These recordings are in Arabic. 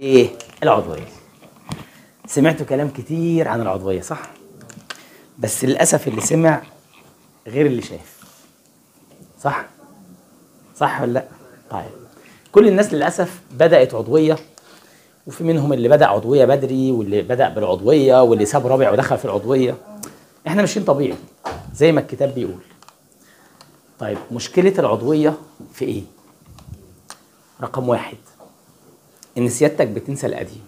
ايه العضويه؟ سمعتوا كلام كتير عن العضويه صح؟ بس للاسف اللي سمع غير اللي شاف. صح؟ صح ولا لا؟ طيب كل الناس للاسف بدات عضويه، وفي منهم اللي بدا عضويه بدري واللي بدا بالعضويه واللي ساب رابع ودخل في العضويه. احنا ماشيين طبيعي زي ما الكتاب بيقول. طيب مشكله العضويه في ايه؟ رقم واحد، ان سيادتك بتنسى القديم.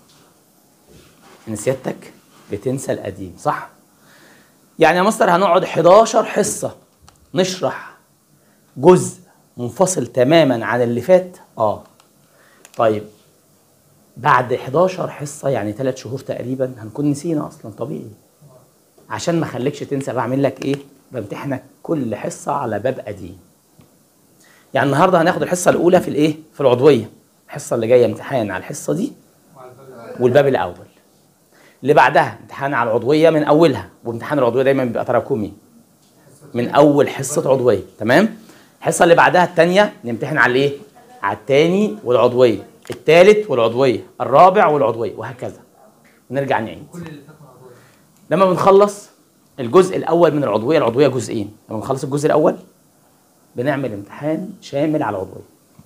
ان سيادتك بتنسى القديم صح؟ يعني يا مستر هنقعد 11 حصه نشرح جزء منفصل تماما عن اللي فات. طيب بعد 11 حصه يعني 3 شهور تقريبا هنكون نسينا اصلا طبيعي. عشان ما اخليكش تنسى بعمل لك ايه؟ بمتحنك كل حصه على باب قديم. يعني النهارده هناخد الحصه الاولى في الايه؟ في العضويه. الحصه اللي جايه امتحان على الحصه دي والباب الاول. اللي بعدها امتحان على العضويه من اولها، وامتحان العضويه دايما بيبقى تراكمي من اول حصه عضويه. تمام؟ الحصه اللي بعدها الثانيه نمتحن على الايه؟ على الثاني والعضويه، الثالث والعضويه، الرابع والعضويه، وهكذا. ونرجع نعيد. لما بنخلص الجزء الاول من العضويه، العضويه جزئين، لما بنخلص الجزء الاول بنعمل امتحان شامل على العضويه.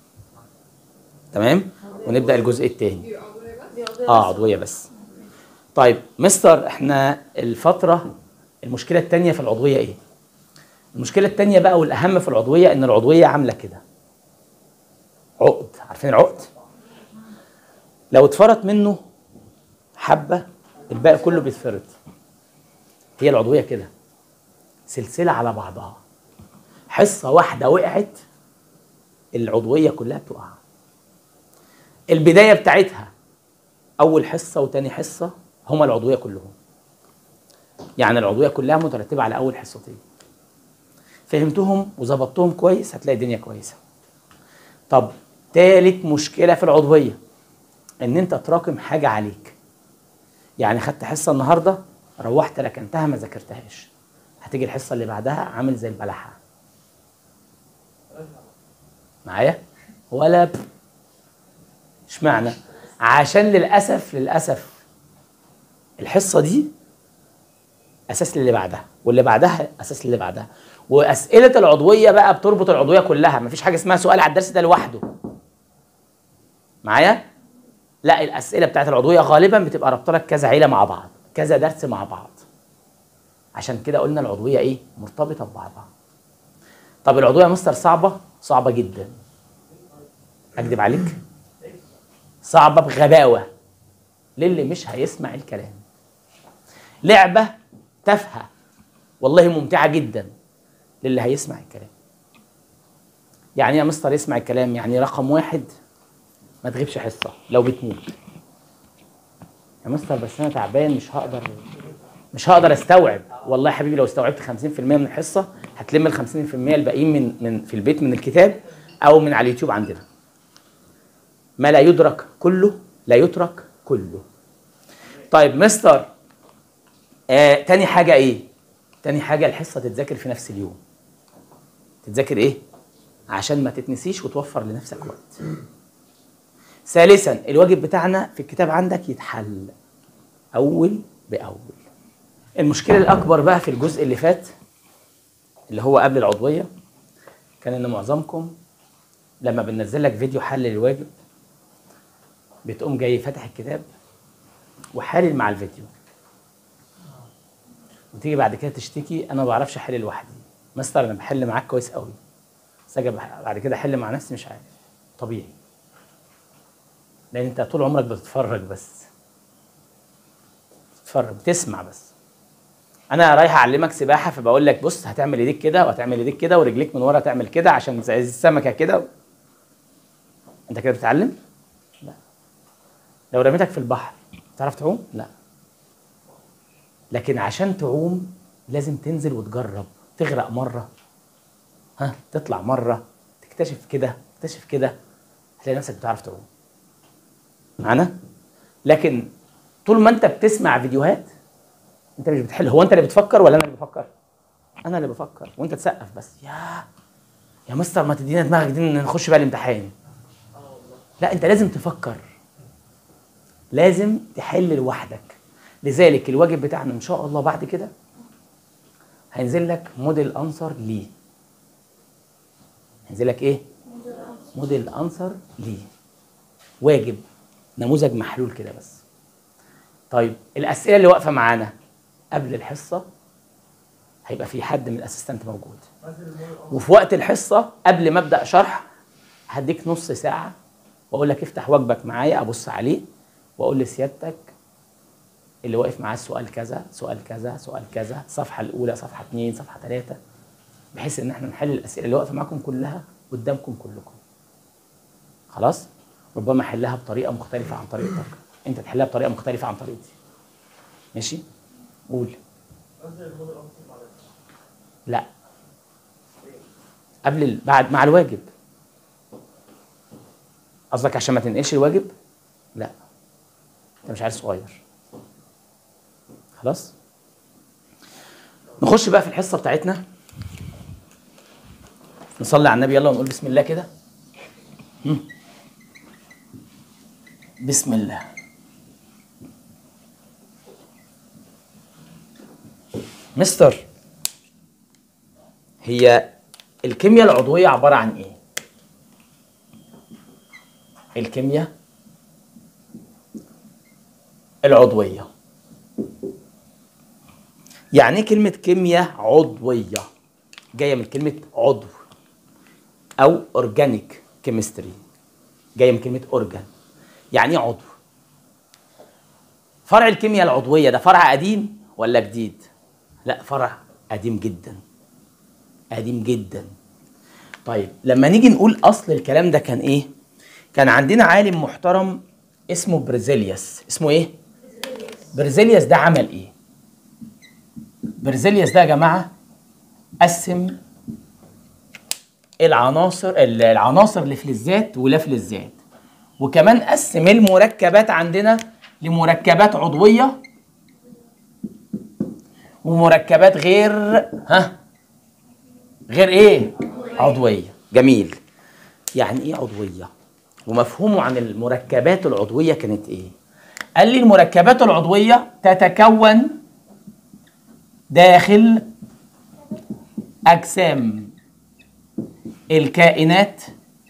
تمام؟ ونبدا الجزء الثاني. عضويه بس. طيب مستر احنا الفتره المشكله الثانيه في العضويه ايه؟ المشكله الثانيه بقى والاهم في العضويه ان العضويه عامله كده عقد. عارفين العقد؟ لو اتفرط منه حبه الباقي كله بيتفرط. هي العضويه كده سلسله على بعضها. حصه واحده وقعت العضويه كلها بتقع. البدايه بتاعتها اول حصه وتاني حصه هما العضويه كلهم. يعني العضويه كلها مترتبه على اول حصتين. فهمتهم وظبطتهم كويس هتلاقي الدنيا كويسه. طب تالت مشكله في العضويه ان انت تراكم حاجه عليك. يعني خدت حصه النهارده روحت ركنتها ما ذاكرتهاش، هتيجي الحصه اللي بعدها عامل زي البلحه. معايا؟ ولا اشمعنى؟ عشان للاسف الحصه دي اساس للي بعدها، واللي بعدها اساس للي بعدها. واسئله العضويه بقى بتربط العضويه كلها، مفيش حاجه اسمها سؤال على الدرس ده لوحده. معايا؟ لا، الاسئله بتاعت العضويه غالبا بتبقى رابطه لك كذا عيله مع بعض، كذا درس مع بعض. عشان كده قلنا العضويه ايه؟ مرتبطه ببعضها. طب العضويه يا مستر صعبه جدا. اكذب عليك؟ صعبه بغباوه للي مش هيسمع الكلام. لعبه تافهه والله ممتعه جدا للي هيسمع الكلام. يعني يا مستر يسمع الكلام، يعني رقم واحد ما تغيبش حصه لو بتموت. يا مستر بس انا تعبان مش هقدر استوعب. والله يا حبيبي لو استوعبت 50% من الحصه هتلم ال 50% الباقيين من في البيت من الكتاب او من على اليوتيوب عندنا. ما لا يدرك كله لا يترك كله. طيب مستر تاني حاجه ايه؟ تاني حاجه الحصه تتذاكر في نفس اليوم. تتذاكر ايه؟ عشان ما تتنسيش وتوفر لنفسك وقت. ثالثا الواجب بتاعنا في الكتاب عندك يتحل اول باول. المشكله الاكبر بقى في الجزء اللي فات اللي هو قبل العضويه كان ان معظمكم لما بننزل لك فيديو حل للواجب بتقوم جاي فاتح الكتاب وحالل مع الفيديو، وتيجي بعد كده تشتكي انا ما بعرفش احل لوحدي. مستر انا بحل معاك كويس قوي بس اجي بعد كده احل مع نفسي مش عارف. طبيعي، لان انت طول عمرك بتتفرج بس، بتسمع بس. انا رايح اعلمك سباحه فبقول لك بص هتعمل ايديك كده وهتعمل ايديك كده ورجليك من ورا تعمل كده عشان زي السمكه كده. انت كده بتتعلم؟ لا. لو رميتك في البحر تعرف تعوم؟ لا. لكن عشان تعوم لازم تنزل وتجرب، تغرق مره تطلع مره، تكتشف كده تكتشف كده، هتلاقي نفسك بتعرف تعوم. معانا؟ لكن طول ما انت بتسمع فيديوهات انت مش بتحل. هو انت اللي بتفكر ولا انا اللي بفكر؟ انا اللي بفكر وانت تسقف بس. يا مستر ما تدينا دماغك دي نخش بقى الامتحان. لا، انت لازم تفكر لازم تحل لوحدك. لذلك الواجب بتاعنا ان شاء الله بعد كده هينزل لك موديل انسر ليه. هينزل لك ايه؟ موديل انسر ليه، واجب نموذج محلول كده بس. طيب الاسئله اللي واقفه معانا قبل الحصه هيبقى في حد من الاسيستنت موجود، وفي وقت الحصه قبل ما ابدا شرح هديك نص ساعه واقول لك افتح واجبك معايا ابص عليه واقول لسيادتك اللي واقف معاه السؤال كذا سؤال كذا سؤال كذا، الصفحه الاولى صفحه 2 صفحه 3، بحيث ان احنا نحل الاسئله اللي واقفه معاكم كلها قدامكم كلكم. خلاص؟ ربما احلها بطريقه مختلفه عن طريقتك، انت تحلها بطريقه مختلفه عن طريقتي. ماشي؟ قول. لا، بعد مع الواجب. قصدك عشان ما تنقلش الواجب؟ لا، انت مش عيل صغير. خلاص؟ نخش بقى في الحصه بتاعتنا، نصلي على النبي يلا ونقول بسم الله كده. بسم الله. مستر، هي الكيمياء العضوية عبارة عن ايه؟ الكيمياء العضوية يعني ايه كلمة كيمياء عضوية؟ جاية من كلمة عضو أو أورجانيك كيمستري، جاية من كلمة أورجان. يعني ايه عضو؟ فرع الكيمياء العضوية ده فرع قديم ولا جديد؟ لا، فرع قديم جدا، قديم جدا. طيب لما نيجي نقول أصل الكلام ده كان إيه؟ كان عندنا عالم محترم اسمه بريزيليوس. اسمه إيه؟ بريزيليوس ده عمل إيه؟ بريزيليوس ده يا جماعة قسم العناصر لفلزات ولافلزات، وكمان قسم المركبات عندنا لمركبات عضوية ومركبات غير ايه؟ عضوية. جميل. يعني ايه عضوية؟ ومفهومه عن المركبات العضوية كانت ايه؟ قال لي المركبات العضوية تتكون داخل أجسام الكائنات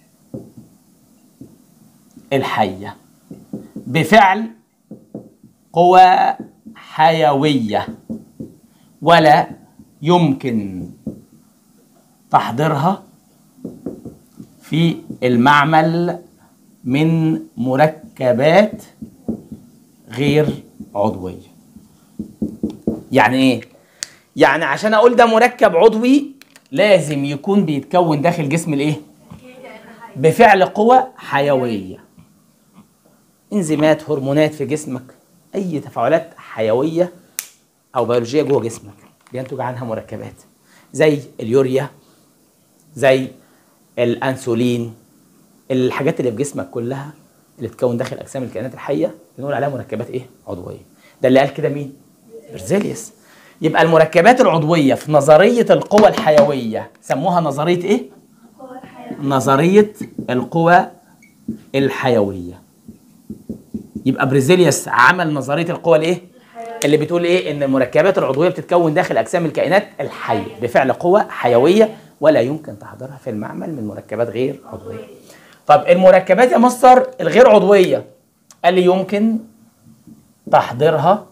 الحية بفعل قوى حيوية، ولا يمكن تحضيرها في المعمل من مركبات غير عضوية. يعني ايه؟ يعني عشان اقول ده مركب عضوي لازم يكون بيتكون داخل جسم الايه؟ بفعل قوى حيوية، انزيمات، هرمونات في جسمك، اي تفاعلات حيوية او بيولوجية جوه جسمك بينتج عنها مركبات، زي اليوريا، زي الانسولين، الحاجات اللي في جسمك كلها اللي تكون داخل اجسام الكائنات الحيه بنقول عليها مركبات ايه؟ عضويه. ده اللي قال كده مين؟ برزيليوس. يبقى المركبات العضويه في نظريه القوى الحيويه سموها نظريه ايه؟ نظريه القوى الحيويه. يبقى برزيليوس عمل نظريه القوى الايه؟ اللي بتقول ايه؟ ان المركبات العضويه بتتكون داخل اجسام الكائنات الحيه بفعل قوى حيويه ولا يمكن تحضيرها في المعمل من مركبات غير عضويه. طب المركبات يا مستر الغير عضويه قال لي يمكن تحضيرها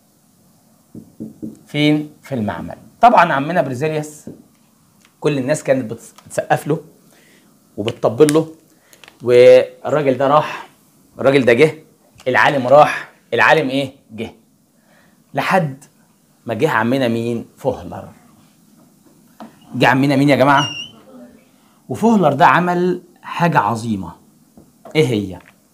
فين؟ في المعمل. طبعا عمنا برزيليوس كل الناس كانت بتسقف له وبتطبل له، والراجل ده راح، الراجل ده جه، العالم راح، العالم ايه؟ جه، لحد ما جه عمنا مين؟ فوهلر. جه عمنا مين يا جماعه؟ وفوهلر ده عمل حاجه عظيمه. ايه هي؟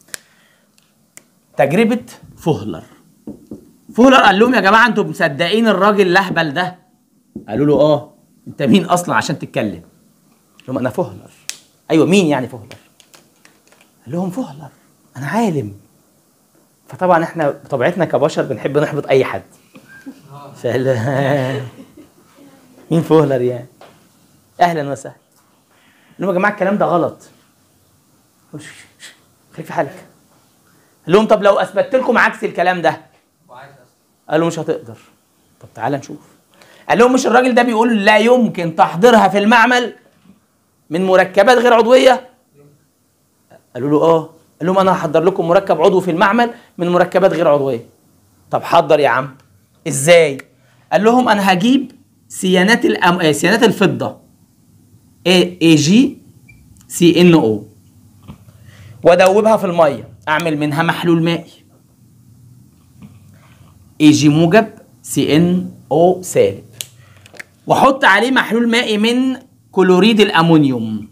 تجربه فوهلر. فوهلر قال لهم يا جماعه انتوا مصدقين الراجل الاهبل ده؟ قالوا له اه. انت مين اصلا عشان تتكلم؟ قال لهم انا فوهلر. ايوه مين يعني فوهلر؟ قال لهم فوهلر انا عالم. فطبعا احنا بطبيعتنا كبشر بنحب نحبط اي حد. فقال مين فوهلر يعني؟ اهلا وسهلا. قال لهم يا جماعه الكلام ده غلط. خليك في حالك. قال لهم طب لو اثبتت لكم عكس الكلام ده؟ قالوا مش هتقدر. طب تعالى نشوف. قال لهم مش الراجل ده بيقول لا يمكن تحضيرها في المعمل من مركبات غير عضويه؟ قالوا له اه. قال لهم انا هحضر لكم مركب عضوي في المعمل من مركبات غير عضويه. طب حضر يا عم. ازاي؟ قال لهم انا هجيب سيانات سيانات الفضه AgCNO وادوبها في الميه، اعمل منها محلول مائي Ag موجب CNO سالب، واحط عليه محلول مائي من كلوريد الامونيوم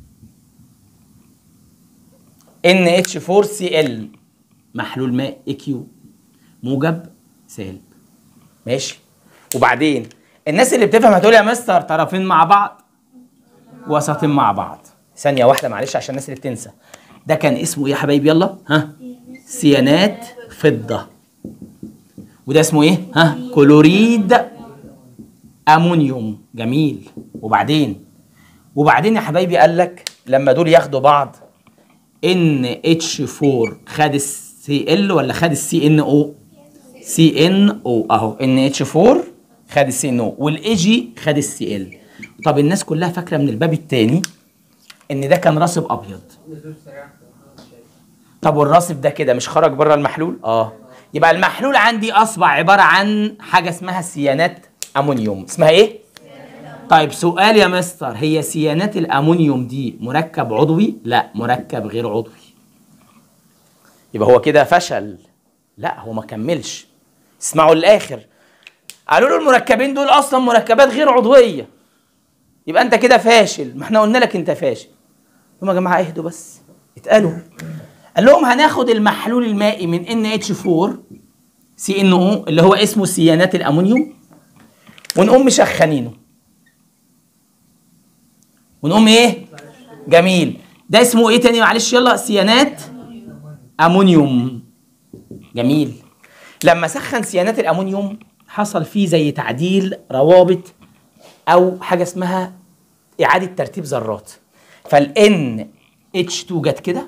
NH4Cl، محلول ماء AQ موجب سالب. ماشي. وبعدين الناس اللي بتفهم هتقول يا مستر طرفين مع بعض وسطين مع بعض. ثانية واحدة معلش عشان الناس اللي بتنسى. ده كان اسمه ايه يا حبايبي؟ يلا ها. سيانات فضة. وده اسمه ايه؟ ها. كلوريد امونيوم. جميل. وبعدين يا حبايبي قال لك لما دول ياخدوا بعض NH4 خد الCl ولا خد الCNO؟ CNO اهو. NH4 خد الCNO والAg خد الCl. طب الناس كلها فاكره من الباب الثاني ان ده كان راسب ابيض. طب والراسب ده كده مش خرج بره المحلول؟ اه. يبقى المحلول عندي اصبح عباره عن حاجه اسمها سيانات امونيوم. اسمها ايه؟ طيب سؤال يا مستر، هي سيانات الامونيوم دي مركب عضوي؟ لا، مركب غير عضوي. يبقى هو كده فشل. لا هو ما كملش. اسمعوا للاخر. قالوا له المركبين دول اصلا مركبات غير عضويه. يبقى انت كده فاشل. ما احنا قلنا لك انت فاشل. هم يا جماعه اهدوا بس. اتقالوا. قال لهم هناخد المحلول المائي من NH4CNO اللي هو اسمه سيانات الامونيوم ونقوم مشخنينه. ونقوم ايه؟ جميل. ده اسمه ايه تاني معلش؟ يلا. سيانات امونيوم. جميل. لما سخن سيانات الامونيوم حصل فيه زي تعديل روابط او حاجه اسمها اعاده ترتيب ذرات. فالN H2 جت كده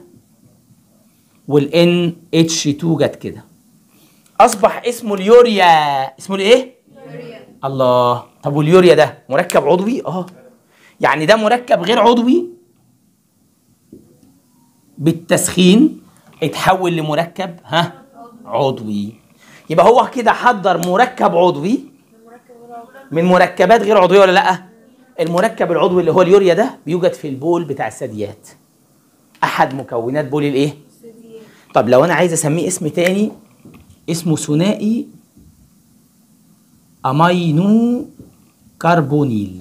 والN H2 جت كده. اصبح اسمه اليوريا. اسمه الايه؟ يوريا. الله. طب واليوريا ده مركب عضوي؟ اه. يعني ده مركب غير عضوي بالتسخين اتحول لمركب عضوي. يبقى هو كده حضر مركب عضوي من مركبات غير عضويه ولا لا؟ المركب العضوي اللي هو اليوريا ده بيوجد في البول بتاع الثدييات. احد مكونات بول الايه؟ طب لو انا عايز اسميه اسم تاني اسمه ثنائي امينو كربونيل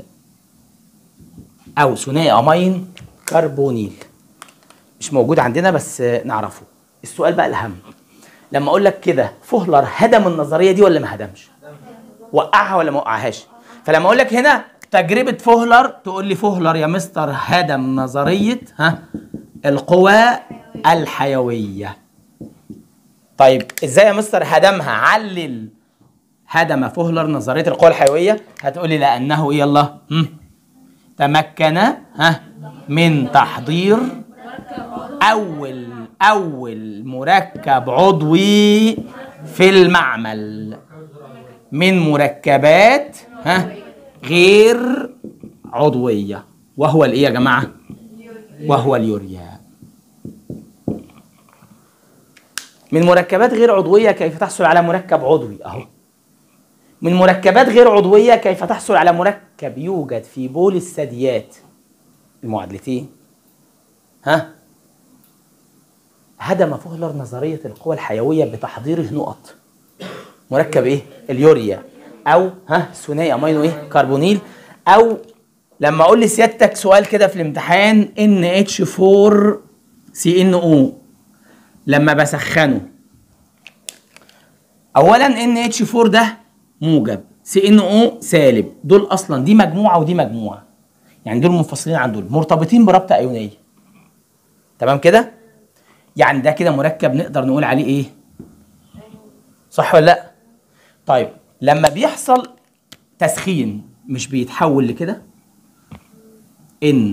او ثنائي امين كربونيل. مش موجود عندنا بس نعرفه. السؤال بقى الاهم، لما اقول لك كده فوهلر هدم النظريه دي ولا ما هدمش؟ وقعها ولا ما وقعهاش؟ فلما اقول لك هنا تجربه فوهلر تقول لي فوهلر يا مستر هدم نظريه القوى الحيويه. طيب ازاي يا مستر هدمها؟ علل. هدم فوهلر نظريه القوى الحيويه. هتقول لي لانه ايه؟ يلا. تمكن من تحضير أول مركب عضوي في المعمل من مركبات غير عضوية، وهو الإيه يا جماعة؟ وهو اليوريا. من مركبات غير عضوية كيف تحصل على مركب عضوي؟ أهو. من مركبات غير عضوية كيف تحصل على مركب يوجد في بول الثدييات؟ المعادلتين. هدم فوهلر نظرية القوى الحيوية بتحضيره نقط. مركب ايه؟ اليوريا او ثنائي امينو ايه؟ كربونيل. او لما اقول لسيادتك سؤال كده في الامتحان NH4CNO لما بسخنه، اولا NH4 ده موجب، CNO سالب. دول اصلا دي مجموعه ودي مجموعه، يعني دول منفصلين عن دول، مرتبطين برابطه ايونيه. تمام كده؟ يعني ده كده مركب نقدر نقول عليه ايه؟ صح ولا لا؟ طيب لما بيحصل تسخين مش بيتحول لكده؟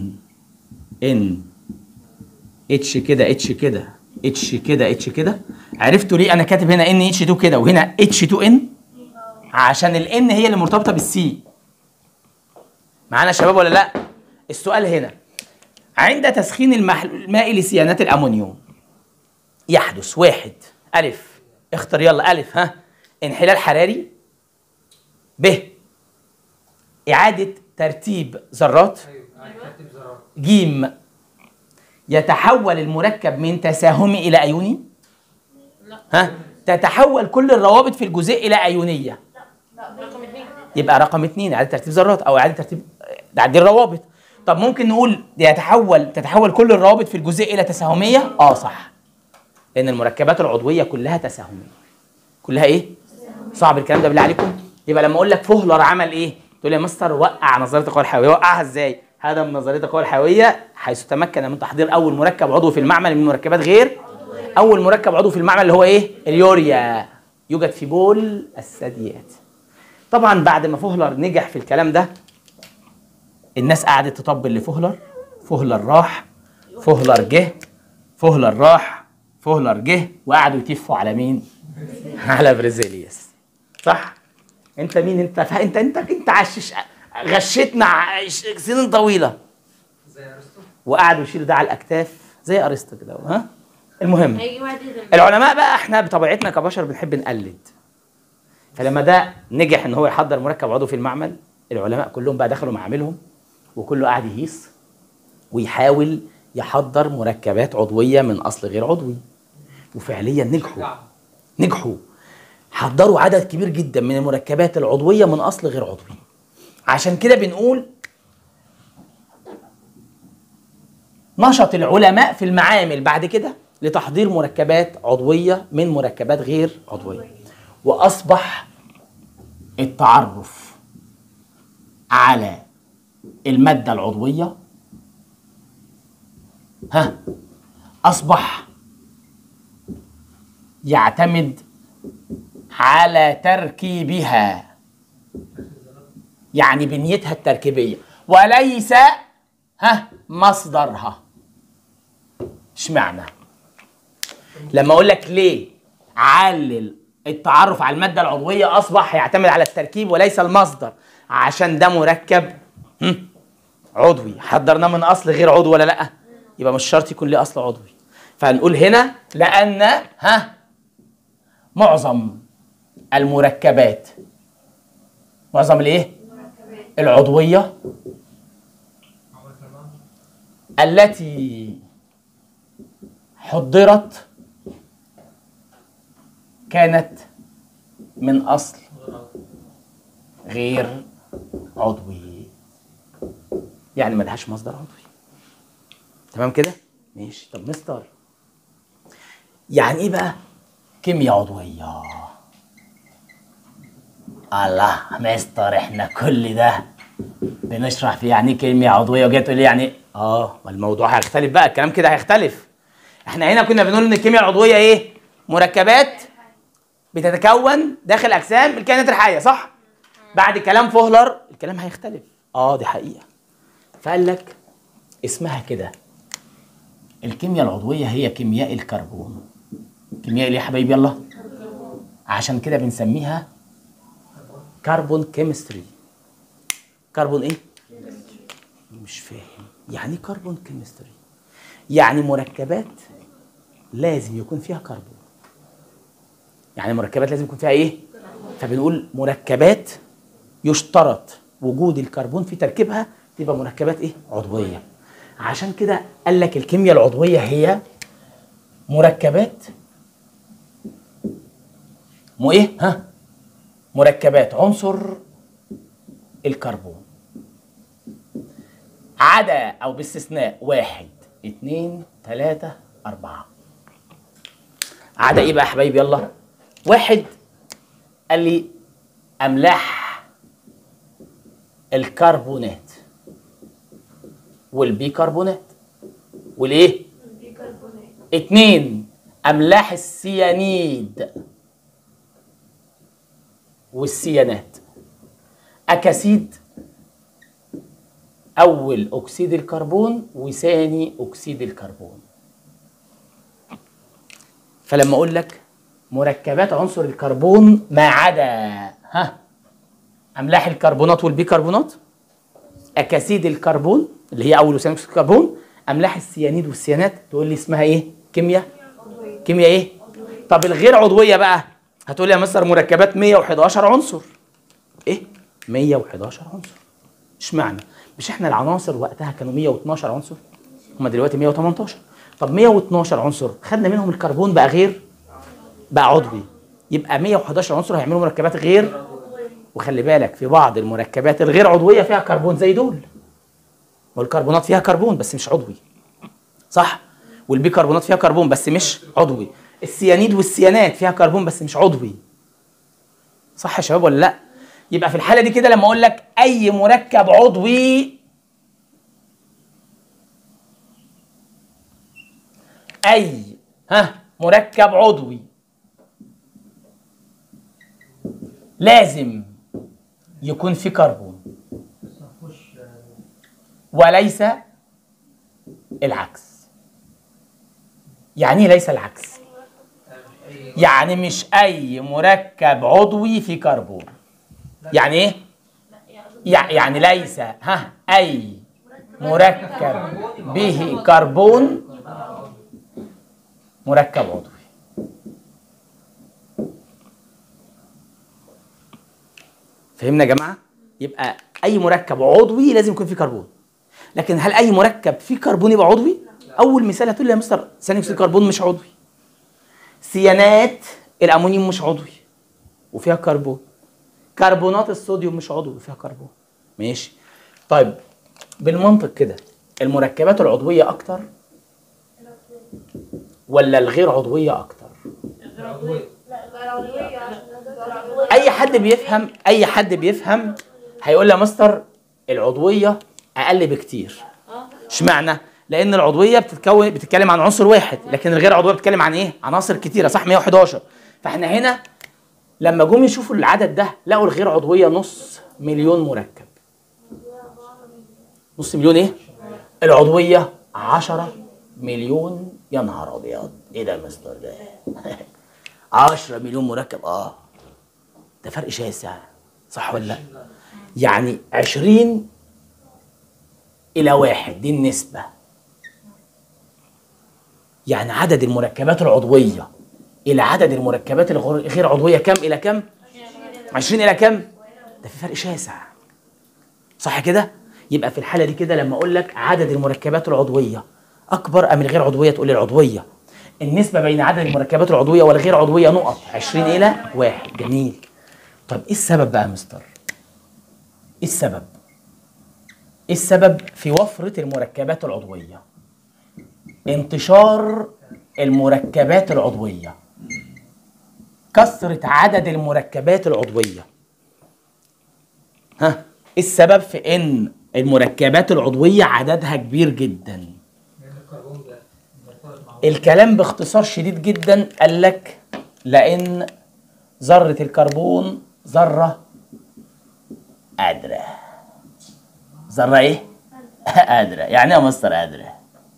H كده H كده H كده H كده، عرفتوا ليه انا كاتب هنا NH2 كده وهنا H2N؟ عشان الN هي اللي مرتبطه بالسي. معانا يا شباب ولا لا؟ السؤال هنا، عند تسخين الماء لسيانات الامونيوم يحدث واحد الف، اختر يلا الف، انحلال حراري، ب اعاده ترتيب ذرات، جيم يتحول المركب من تساهمي الى ايوني، تتحول كل الروابط في الجزيء الى ايونيه. يبقى رقم 2 اعاده ترتيب ذرات او اعاده ترتيب تعديل الروابط. طب ممكن نقول تتحول كل الروابط في الجزيء الى تساهميه؟ صح، لان المركبات العضويه كلها تساهميه. كلها ايه؟ صعب الكلام ده بالله عليكم؟ يبقى لما اقول لك فوهلر عمل ايه؟ تقول لي يا مستر وقع نظريه القوى الحيويه. وقعها ازاي؟ هذا من نظريه القوى الحيويه حيث تمكن من تحضير اول مركب عضوي في المعمل من مركبات غير اول مركب عضوي في المعمل اللي هو ايه؟ اليوريا، يوجد في بول الثدييات. طبعا بعد ما فوهلر نجح في الكلام ده الناس قعدت تطبل لفوهلر. فوهلر راح، فوهلر جه، فوهلر راح، فوهلر جه، وقعدوا يتفوا على مين؟ على بريزيليوس. صح؟ انت مين؟ انت غشيتنا سنين طويله. زي ارسطو. وقعدوا يشيلوا ده على الاكتاف زي ارسطو كده. المهم العلماء بقى احنا بطبيعتنا كبشر بنحب نقلد. فلما ده نجح ان هو يحضر مركب عضوي في المعمل، العلماء كلهم بقى دخلوا معاملهم وكله قاعد يهيص ويحاول يحضر مركبات عضويه من اصل غير عضوي. وفعليا نجحوا حضروا عدد كبير جدا من المركبات العضويه من اصل غير عضوي. عشان كده بنقول نشط العلماء في المعامل بعد كده لتحضير مركبات عضويه من مركبات غير عضويه. واصبح التعرف على الماده العضويه اصبح يعتمد على تركيبها، يعني بنيتها التركيبيه وليس مصدرها. اشمعنى؟ لما اقول لك ليه علل التعرف على الماده العضويه اصبح يعتمد على التركيب وليس المصدر، عشان ده مركب عضوي حضرناه من اصل غير عضوي ولا لا؟ يبقى مش شرط يكون ليه اصل عضوي. فهنقول هنا لان معظم المركبات، معظم الايه؟ العضويه التي حضرت كانت من اصل غير عضوي، يعني ما لهاش مصدر عضوي. تمام كده؟ ماشي. طب مستر يعني ايه بقى كيمياء عضويه؟ الله مستر احنا كل ده بنشرح فيه يعني ايه كيمياء عضويه وجاي تقول لي يعني ما الموضوع هيختلف بقى، الكلام كده هيختلف. احنا هنا كنا بنقول ان الكيمياء العضويه ايه؟ مركبات بتتكون داخل اجسام الكائنات الحيه، صح؟ بعد كلام فوهلر الكلام هيختلف. دي حقيقه. فقال لك اسمها كده الكيمياء العضويه هي كيمياء الكربون. كيمياء ايه يا حبايبي؟ يلا. عشان كده بنسميها كربون كيمستري. كربون ايه؟ مش فاهم يعني ايه كربون كيمستري؟ يعني مركبات لازم يكون فيها كربون. يعني مركبات لازم يكون فيها ايه؟ فبنقول مركبات يشترط وجود الكربون في تركيبها تبقى مركبات ايه؟ عضويه. عشان كده قال لك الكيمياء العضويه هي مركبات مركبات عنصر الكربون عدا او باستثناء 1 2 3 4. عدا ايه بقى يا حبايبي؟ يلا. 1 قال لي املاح الكربونات والبيكربونات والايه؟ 2 املاح السيانيد والسيانات. اكاسيد اول اكسيد الكربون وثاني اكسيد الكربون. فلما اقول لك مركبات عنصر الكربون ما عدا املاح الكربونات والبيكربونات، اكاسيد الكربون اللي هي اول ثاني اكسيد الكربون، املاح السيانيد والسيانات. تقول لي اسمها ايه؟ كيمياء. كيمياء ايه؟ طب الغير عضويه بقى، هتقول لي يا مستر مركبات 111 عنصر. ايه 111 عنصر؟ اشمعنى؟ مش احنا العناصر وقتها كانوا 112 عنصر، هم دلوقتي 118. طب 112 عنصر خدنا منهم الكربون بقى عضوي، يبقى 111 عنصر هيعملوا مركبات غير. وخلي بالك في بعض المركبات الغير عضويه فيها كربون زي دول، والكربونات فيها كربون بس مش عضوي، صح؟ والبيكربونات فيها كربون بس مش عضوي. السيانيد والسيانات فيها كربون بس مش عضوي، صح يا شباب ولا لا؟ يبقى في الحاله دي كده لما اقول لك اي مركب عضوي، اي مركب عضوي لازم يكون فيه كربون وليس العكس. يعني ايه ليس العكس؟ يعني مش اي مركب عضوي فيه كربون. يعني ايه؟ يعني ليس اي مركب به كربون مركب عضوي. فهمنا يا جماعه؟ يبقى اي مركب عضوي لازم يكون فيه كربون. لكن هل اي مركب فيه كربون يبقى عضوي؟ اول مثال هتقول لي يا مستر ثاني اكسيد الكربون مش عضوي. سيانات الامونيوم مش عضوي وفيها كربون. كربونات الصوديوم مش عضوي وفيها كربون. ماشي. طيب بالمنطق كده المركبات العضويه اكتر ولا الغير عضويه اكتر؟ اي حد بيفهم هيقول لي يا مستر العضويه اقل بكتير. اشمعنى؟ لان العضويه بتتكلم عن عنصر واحد، لكن الغير عضويه بتتكلم عن ايه؟ عناصر كتيره، صح؟ 111. فاحنا هنا لما جم يشوفوا العدد ده لقوا الغير عضويه نص مليون مركب. نص مليون ايه؟ العضويه 10 مليون. يا نهار ابيض، ايه ده يا مستر ده؟ 10 مليون مركب. ده فرق شاسع، صح ولا لا؟ يعني 20 إلى 1 دي النسبة. يعني عدد المركبات العضوية إلى عدد المركبات الغير عضوية كم إلى كم؟ 20 إلى كم؟ ده في فرق شاسع، صح كده؟ يبقى في الحالة دي كده لما أقول لك عدد المركبات العضوية أكبر أم الغير عضوية، تقول لي العضوية. النسبة بين عدد المركبات العضوية والغير عضوية نقط 20 إلى 1. جميل. طب إيه السبب بقى يا مستر؟ إيه السبب؟ إيه السبب في وفرة المركبات العضوية؟ انتشار المركبات العضوية، كثرة عدد المركبات العضوية. إيه السبب في إن المركبات العضوية عددها كبير جدا؟ الكلام باختصار شديد جدا قال لك لأن ذرة الكربون ذرة قادرة. ذرة إيه؟ قادرة. يعني إيه يا مستر قادرة؟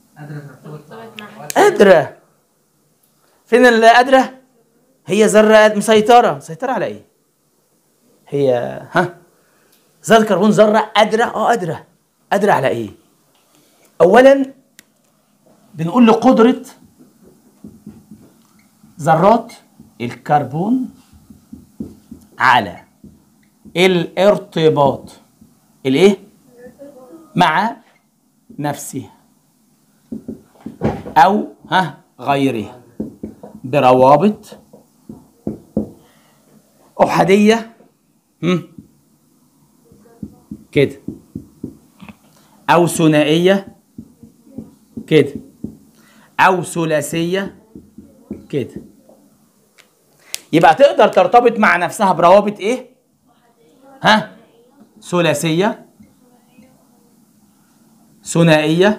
قادرة. فين اللي قادرة؟ هي ذرة مسيطرة على إيه؟ هي ذرة الكربون ذرة قادرة. قادرة على إيه؟ أولاً بنقول لقدرة ذرات الكربون على الارتباط الايه؟ مع نفسها او غيرها بروابط احاديه كده او ثنائيه كده او ثلاثيه كده. يبقى تقدر ترتبط مع نفسها بروابط ايه؟ ثلاثيه، ثنائيه،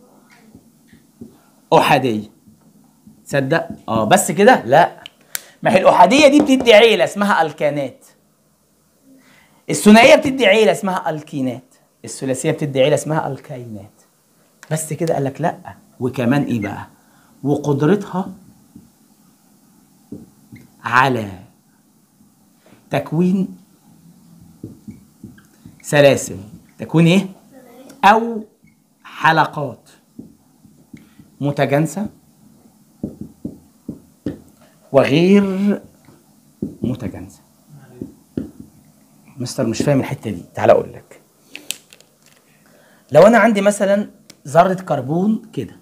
احاديه. تصدق؟ بس كده؟ لا، ما هي الاحاديه دي بتدي عيله اسمها الكانات، الثنائيه بتدي عيله اسمها الكينات، الثلاثيه بتدي عيله اسمها الكينات. بس كده؟ قال لك لا، وكمان ايه بقى؟ وقدرتها على تكوين سلاسل، تكوين ايه؟ او حلقات متجانسة وغير متجانسة. مستر مش فاهم الحتة دي، تعال اقول لك. لو انا عندي مثلا ذرة كربون كده،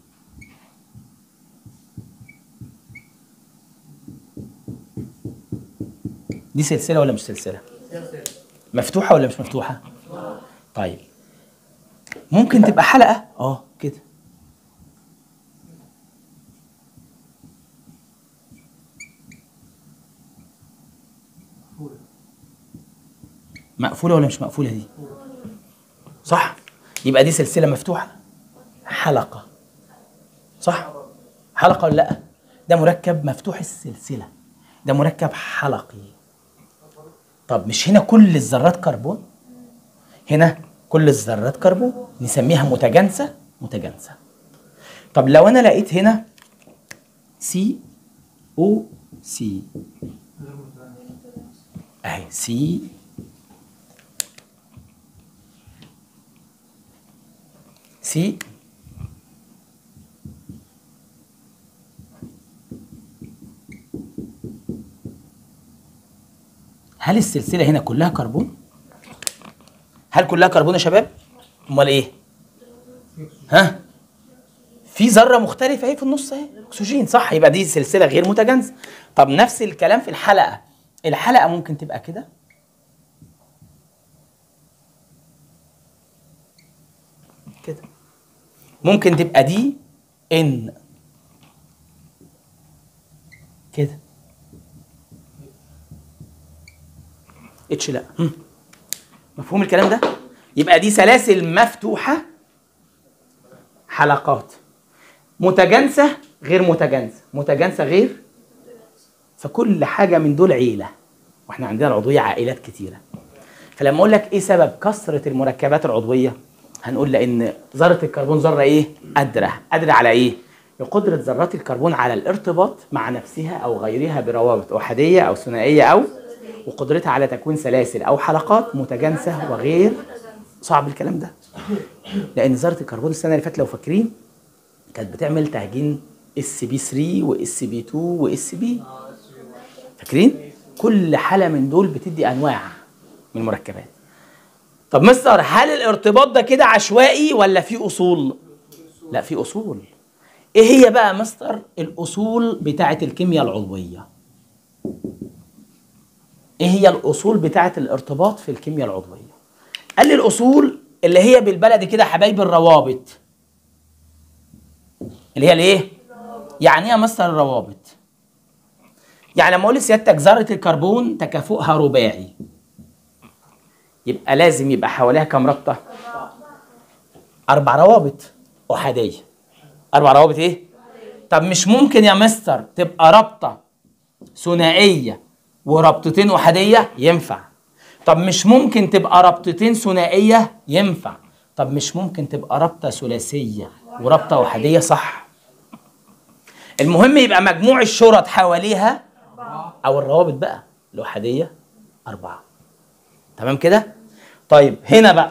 دي سلسلة ولا مش سلسلة؟ مفتوحة ولا مش مفتوحة؟ طيب ممكن تبقى حلقة كده، مقفولة ولا مش مقفولة دي؟ صح؟ يبقى دي سلسلة مفتوحة، حلقة، صح؟ حلقة ولا لأ؟ ده مركب مفتوح السلسلة، ده مركب حلقي. طب مش هنا كل الذرات كربون؟ هنا كل الذرات كربون، نسميها متجانسة. متجانسة. طب لو أنا لقيت هنا سي او سي اهي، سي سي هل السلسلة هنا كلها كربون؟ هل كلها كربون يا شباب؟ امال ايه؟ ها؟ في ذرة مختلفة اهي في النص اهي، اكسجين، صح؟ يبقى دي سلسلة غير متجانسة. طب نفس الكلام في الحلقة، الحلقة ممكن تبقى كده كده، ممكن تبقى دي ان كده، اتش لا. مفهوم الكلام ده؟ يبقى دي سلاسل مفتوحة، حلقات متجانسة غير متجانسة، متجانسة غير، فكل حاجة من دول عيلة، واحنا عندنا العضوية عائلات كتيرة. فلما اقول لك ايه سبب كثرة المركبات العضوية، هنقول لان ذرة الكربون ذرة ايه؟ قادرة على ايه؟ لقدرة ذرات الكربون على الارتباط مع نفسها او غيرها بروابط احادية او ثنائية، او وقدرتها على تكوين سلاسل او حلقات متجانسة وغير. صعب الكلام ده، لان ذرة الكربون السنة اللي فاتت لو فاكرين كانت بتعمل تهجين اس بي 3 واس بي 2 واس بي، فاكرين؟ كل حالة من دول بتدي انواع من المركبات. طب مستر هل الارتباط ده كده عشوائي ولا في اصول؟ لا في اصول. ايه هي بقى مستر الاصول بتاعه الكيمياء العضويه؟ ايه هي الاصول بتاعه الارتباط في الكيمياء العضويه؟ قال لي الاصول اللي هي بالبلدي كده حبايب الروابط، اللي هي الايه؟ يعني ايه يا مستر الروابط؟ يعني لما اقول لسيادتك ذره الكربون تكافؤها رباعي، يبقى لازم يبقى حواليها كام رابطه؟ 4 روابط احاديه. 4 روابط ايه؟ طب مش ممكن يا مستر تبقى رابطه ثنائيه ورابطتين احاديه؟ ينفع. طب مش ممكن تبقى رابطتين ثنائيه؟ ينفع. طب مش ممكن تبقى رابطه ثلاثيه ورابطه احاديه؟ صح. المهم يبقى مجموع الشرط حواليها او الروابط بقى الاحاديه 4. تمام كده؟ طيب هنا بقى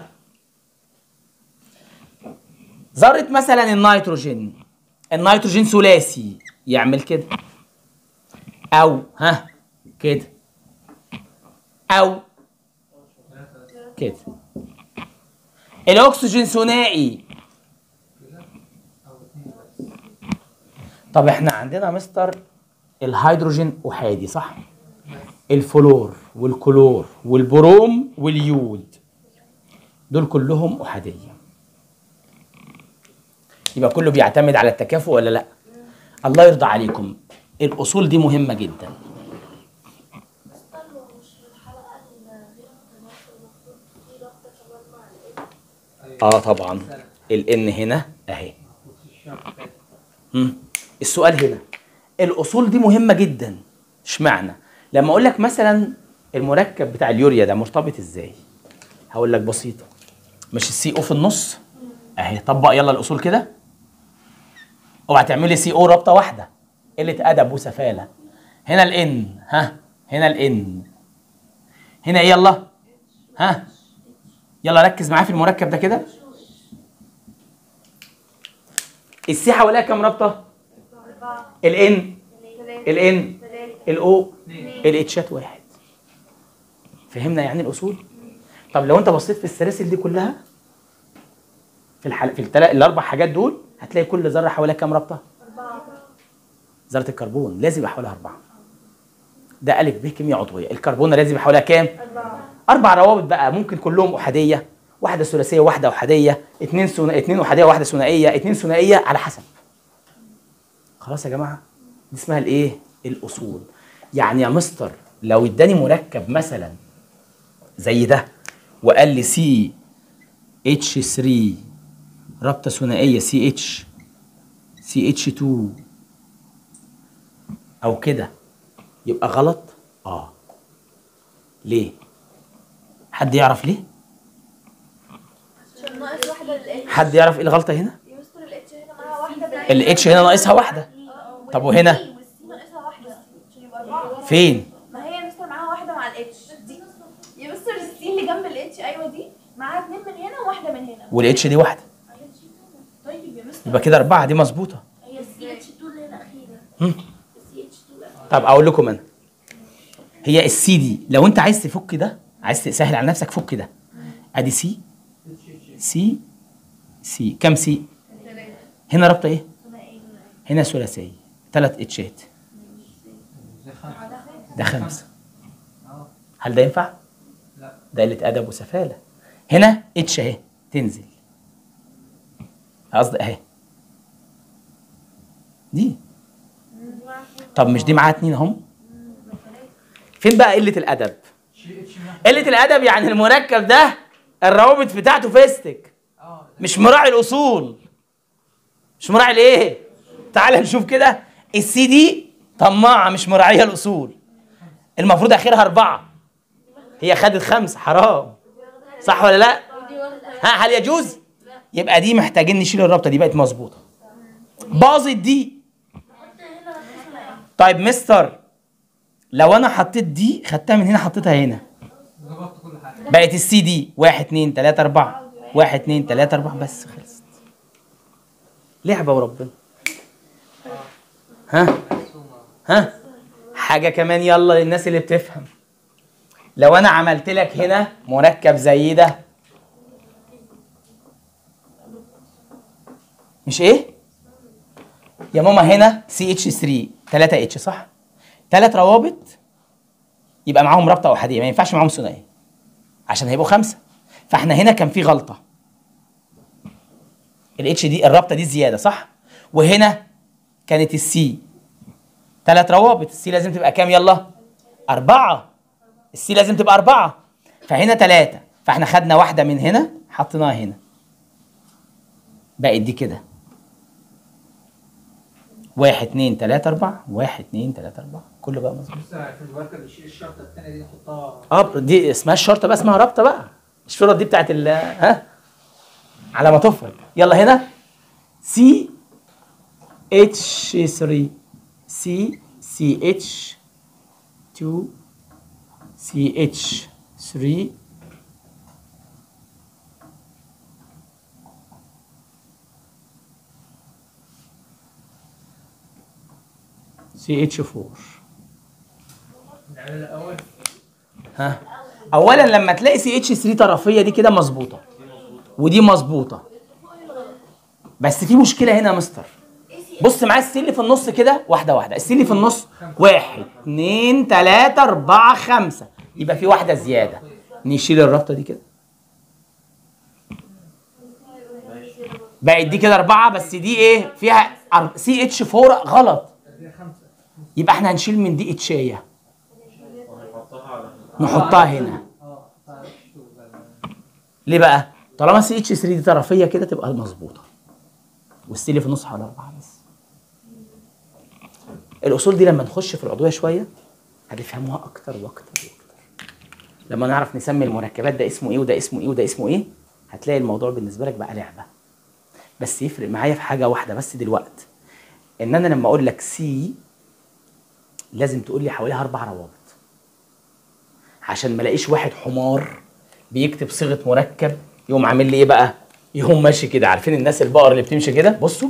ذرة مثلا النيتروجين ثلاثي يعمل كده، او كده، او كده. الاكسجين ثنائي. طب احنا عندنا مستر الهيدروجين احادي، صح؟ الفلور والكلور والبروم واليود دول كلهم احاديه، يبقى كله بيعتمد على التكافؤ ولا لا؟ الله يرضى عليكم، الاصول دي مهمه جدا. طبعا الان هنا اهي. السؤال هنا الاصول دي مهمه جدا. اشمعنى؟ لما اقول لك مثلا المركب بتاع اليوريا ده مرتبط ازاي، هقول لك بسيطه. مش السي او في النص اهي، طبق يلا الاصول كده. اوعى تعملي سي او رابطه واحده، قله ادب وسفاله. هنا الان، ها هنا الان، هنا ايه يلا؟ ها يلا ركز معايا في المركب ده كده. السي حواليها كام رابطه؟ الان، الان، الاو، الاتشات واحد. فهمنا يعني الاصول؟ طب لو انت بصيت في السلاسل دي كلها، في الاربع حاجات دول، هتلاقي كل ذره حواليها كام رابطه؟ 4. ذره الكربون لازم يبقى حواليها 4. ده الف ب كيمياء عضويه. الكربون لازم يبقى حواليها كام؟ 4 روابط بقى، ممكن كلهم احاديه، واحده ثلاثيه وواحده احاديه، اتنين احاديه وواحده ثنائيه، اتنين ثنائيه، على حسب. خلاص يا جماعه؟ دي اسمها الايه؟ الاصول. يعني يا مستر لو اداني مركب مثلا زي ده وقال لي سي اتش 3 رابطه ثنائيه سي اتش 2 او كده، يبقى غلط؟ ليه؟ حد يعرف ليه؟ عشان ناقص واحدة للإتش. حد يعرف ايه الغلطه هنا؟ يا مستر الإتش هنا معاها واحدة الاتش هنا ناقصها واحده. طب وهنا؟ والسي ناقصها واحدة عشان يبقى 4. فين؟ ما هي يا مستر معاها واحدة مع الإتش دي. يا مستر السي اللي جنب الإتش أيوه دي معاها 2 من هنا وواحدة من هنا. والاتش دي واحده. طيب يا مستر يبقى كده 4 دي مظبوطه. هي السي اتش 2 اللي هي الأخيرة. السي اتش 2 الأخيرة. طب اقول لكم انا، هي السي دي لو انت عايز تفك ده، عايز تسهل على نفسك، فك ده. ادي سي سي كام سي؟ هنا رابطه ايه؟ هنا ثلاثيه، 3 اتشات، ده 5. هل ده ينفع؟ لا. ده قله ادب وسفاله. هنا اتش اهي تنزل، قصدي اهي دي. طب مش دي معاها 2 اهم؟ فين بقى قله الادب؟ قله الادب يعني المركب ده الروابط بتاعته فيستك، مش مراعي الاصول، مش مراعي الايه؟ تعال نشوف كده. السي دي طماعه مش مراعيه الاصول، المفروض اخرها 4، هي خدت 5، حرام. صح ولا لا؟ ها هل يجوز؟ يبقى دي محتاجين نشيل الرابطه دي، بقت مظبوطه. باظت دي. طيب مستر لو انا حطيت دي، خدتها من هنا حطيتها هنا، ظبطت كل حاجه. بقت السي دي 1 2 3 4، 1 2 3 4 بس، خلصت. لعبه وربنا. ها حاجه كمان يلا للناس اللي بتفهم. لو انا عملت لك هنا مركب زي ده، مش ايه يا ماما؟ هنا سي اتش 3 3 اتش صح؟ 3 روابط يبقى معاهم رابطه احاديه، ما ينفعش معاهم ثنائيه عشان هيبقوا 5. فاحنا هنا كان في غلطه، الاتش دي الرابطه دي زياده صح؟ وهنا كانت السي 3 روابط، السي لازم تبقى كام يلا؟ 4. السي لازم تبقى 4، فهنا 3، فاحنا خدنا واحده من هنا حطيناها هنا، بقت دي كده 1 2 3 4، 1 2 3 4، كله بقى مظبوط. لسه في المركب نشيل الشرطه الثانيه دي نحطها. دي اسمها الشرطه بقى، اسمها رابطه بقى. الشرط دي بتاعت ها على ما تفرض. يلا هنا سي اتش 3 سي اتش 2 سي اتش 3 سي اتش 4. نعمل الاول. ها اولا لما تلاقي سي اتش 3 طرفيه دي كده مظبوطه ودي مظبوطه، بس في مشكله هنا يا مستر. بص معايا السي اللي في النص كده واحده واحده. السي اللي في النص 1 2 3 4 5، يبقى في واحده زياده. نشيل الرابطه دي كده، بقت دي كده 4، بس دي ايه فيها سي اتش 4 غلط، يبقى احنا هنشيل من دي اتشايه نحطها هنا. ليه بقى؟ طالما سي اتش 3 دي طرفيه كده تبقى مظبوطه، والسي اللي في النص حوالي 4 بس. الاصول دي لما نخش في العضويه شويه هتفهموها اكتر واكتر واكتر. لما نعرف نسمي المركبات ده اسمه ايه وده اسمه ايه وده اسمه ايه، هتلاقي الموضوع بالنسبه لك بقى لعبه. بس يفرق معايا في حاجه واحده بس دلوقتي، ان انا لما اقول لك سي لازم تقول لي حواليها 4 روابط، عشان ما الاقيش واحد حمار بيكتب صيغه مركب يقوم عامل لي ايه بقى؟ يقوم ماشي كده. عارفين الناس البقر اللي بتمشي كده؟ بصوا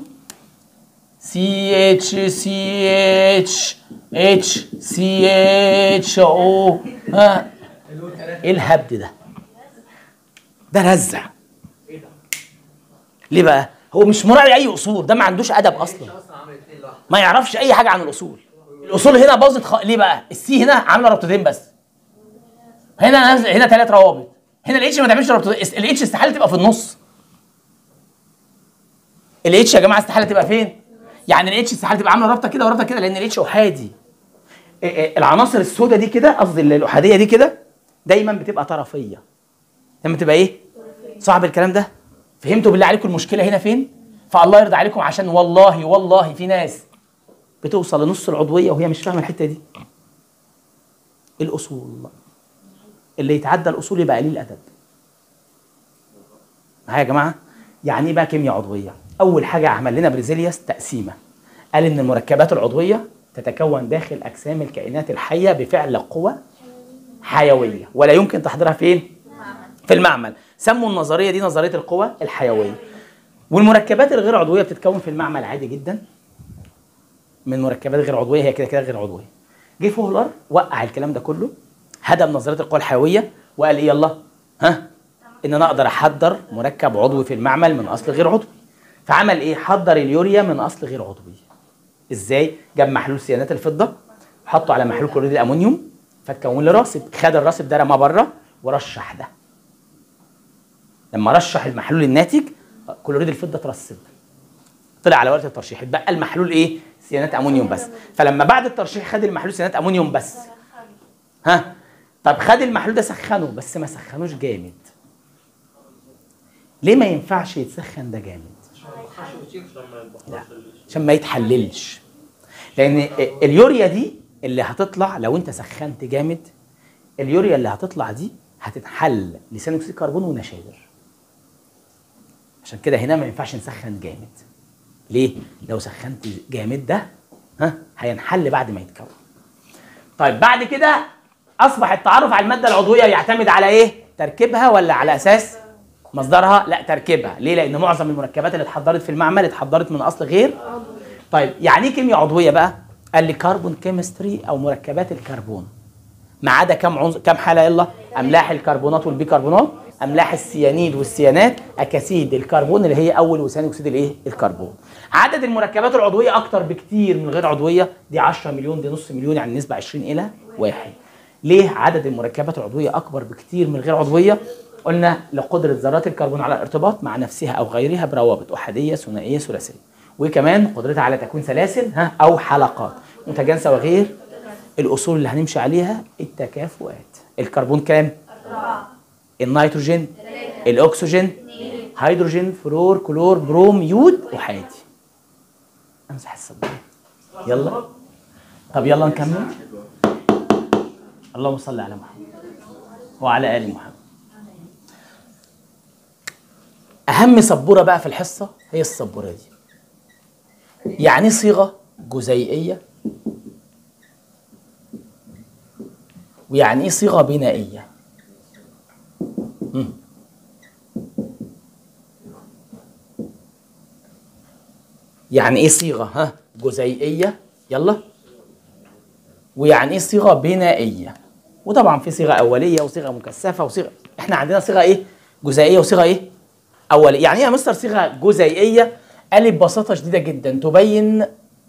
CH CH H CH O. ها ايه الهبد ده؟ ده رزع. ليه بقى؟ هو مش مراعي اي اصول، ده ما عندوش ادب اصلا، ما يعرفش اي حاجه عن الاصول. الاصول هنا باظت ليه بقى؟ السي هنا عامله ربطتين بس، هنا 3 روابط، هنا الاتش ما تعملش ربطتين. الاتش استحاله تبقى في النص. الاتش يا جماعه استحاله تبقى فين؟ يعني الاتش استحاله تبقى عامله رابطه كده ورابطه كده، لان الاتش احادي. العناصر السوداء دي كده، قصدي الاحاديه دي كده، دايما بتبقى طرفيه. لما تبقى ايه؟ صعب الكلام ده؟ فهمتوا بالله عليكم المشكله هنا فين؟ فالله يرضى عليكم، عشان والله في ناس بتوصل لنص العضويه وهي مش فاهمه الحته دي. الاصول، اللي يتعدى الاصول يبقى قليل ادب. معايا يا جماعه؟ يعني ايه بقى كيمياء عضويه؟ اول حاجه عمل لنا بريزيليوس تقسيمه، قال ان المركبات العضويه تتكون داخل اجسام الكائنات الحيه بفعل قوى حيويه، ولا يمكن تحضيرها فين؟ في المعمل. سموا النظريه دي نظريه القوى الحيويه. والمركبات الغير عضويه بتتكون في المعمل عادي جدا من مركبات غير عضويه، هي كده كده غير عضويه. جه فوهلر وقع الكلام ده كله، هدم نظريه القوى الحيويه وقال ايه؟ يلا ان انا اقدر احضر مركب عضوي في المعمل من اصل غير عضوي. فعمل ايه؟ حضر اليوريا من اصل غير عضوي. ازاي؟ جاب محلول سيانات الفضه وحطه على محلول كلوريد الامونيوم فتكون لي راسب، خد الراسب ده رماه بره ورشح ده. لما رشح المحلول الناتج كلوريد الفضه اترسب، طلع على ورقه الترشيح، اتبقى المحلول ايه؟ سيانات امونيوم بس. فلما بعد الترشيح خد المحلول سيانات امونيوم بس. طب خد المحلول ده سخنه، بس ما سخنوش جامد. ليه ما ينفعش يتسخن ده جامد؟ لا، عشان ما يتحللش. لان اليوريا دي اللي هتطلع لو انت سخنت جامد، اليوريا اللي هتطلع دي هتتحل لثاني اكسيد الكربون ونشادر. عشان كده هنا ما ينفعش نسخن جامد. ليه؟ لو سخنت جامد ده هينحل بعد ما يتكون. طيب بعد كده اصبح التعرف على الماده العضويه يعتمد على ايه؟ تركيبها ولا على اساس مصدرها؟ لا، تركيبها. ليه؟ لان معظم المركبات اللي اتحضرت في المعمل اتحضرت من اصل غير. طيب يعني ايه كيمياء عضويه بقى؟ قال لي كربون كيمستري او مركبات الكربون، ما عدا كم حاله؟ يلا، املاح الكربونات والبيكربونات، املاح السيانيد والسيانات، اكاسيد الكربون اللي هي اول وثاني اكسيد الايه؟ الكربون. عدد المركبات العضويه اكتر بكتير من غير عضويه، دي 10 مليون، دي نص مليون، يعني النسبه 20 الى 1. ليه عدد المركبات العضويه اكبر بكتير من غير عضويه؟ قلنا لقدره ذرات الكربون على الارتباط مع نفسها او غيرها بروابط احاديه ثنائيه ثلاثيه، وكمان قدرتها على تكوين سلاسل او حلقات متجانسه وغير. الاصول اللي هنمشي عليها التكافؤات. الكربون كام؟ 4. النيتروجين 3. الاكسجين 2. هيدروجين، فلور، كلور، بروم، يود، احادي. امسح الصباح. يلا طب يلا نكمل. اللهم صل على محمد وعلى ال محمد. اهم سبوره بقى في الحصه هي السبوره دي. يعني صيغه جزيئيه، ويعني ايه صيغه بنائيه. يعني ايه صيغه جزيئيه؟ يلا. ويعني ايه صيغه بنائيه؟ وطبعا في صيغه اوليه وصيغه مكثفه وصيغه، احنا عندنا صيغه ايه؟ جزيئيه وصيغه ايه؟ اوليه. يعني ايه يا مستر صيغه جزيئيه؟ قال ببساطه شديده جدا تبين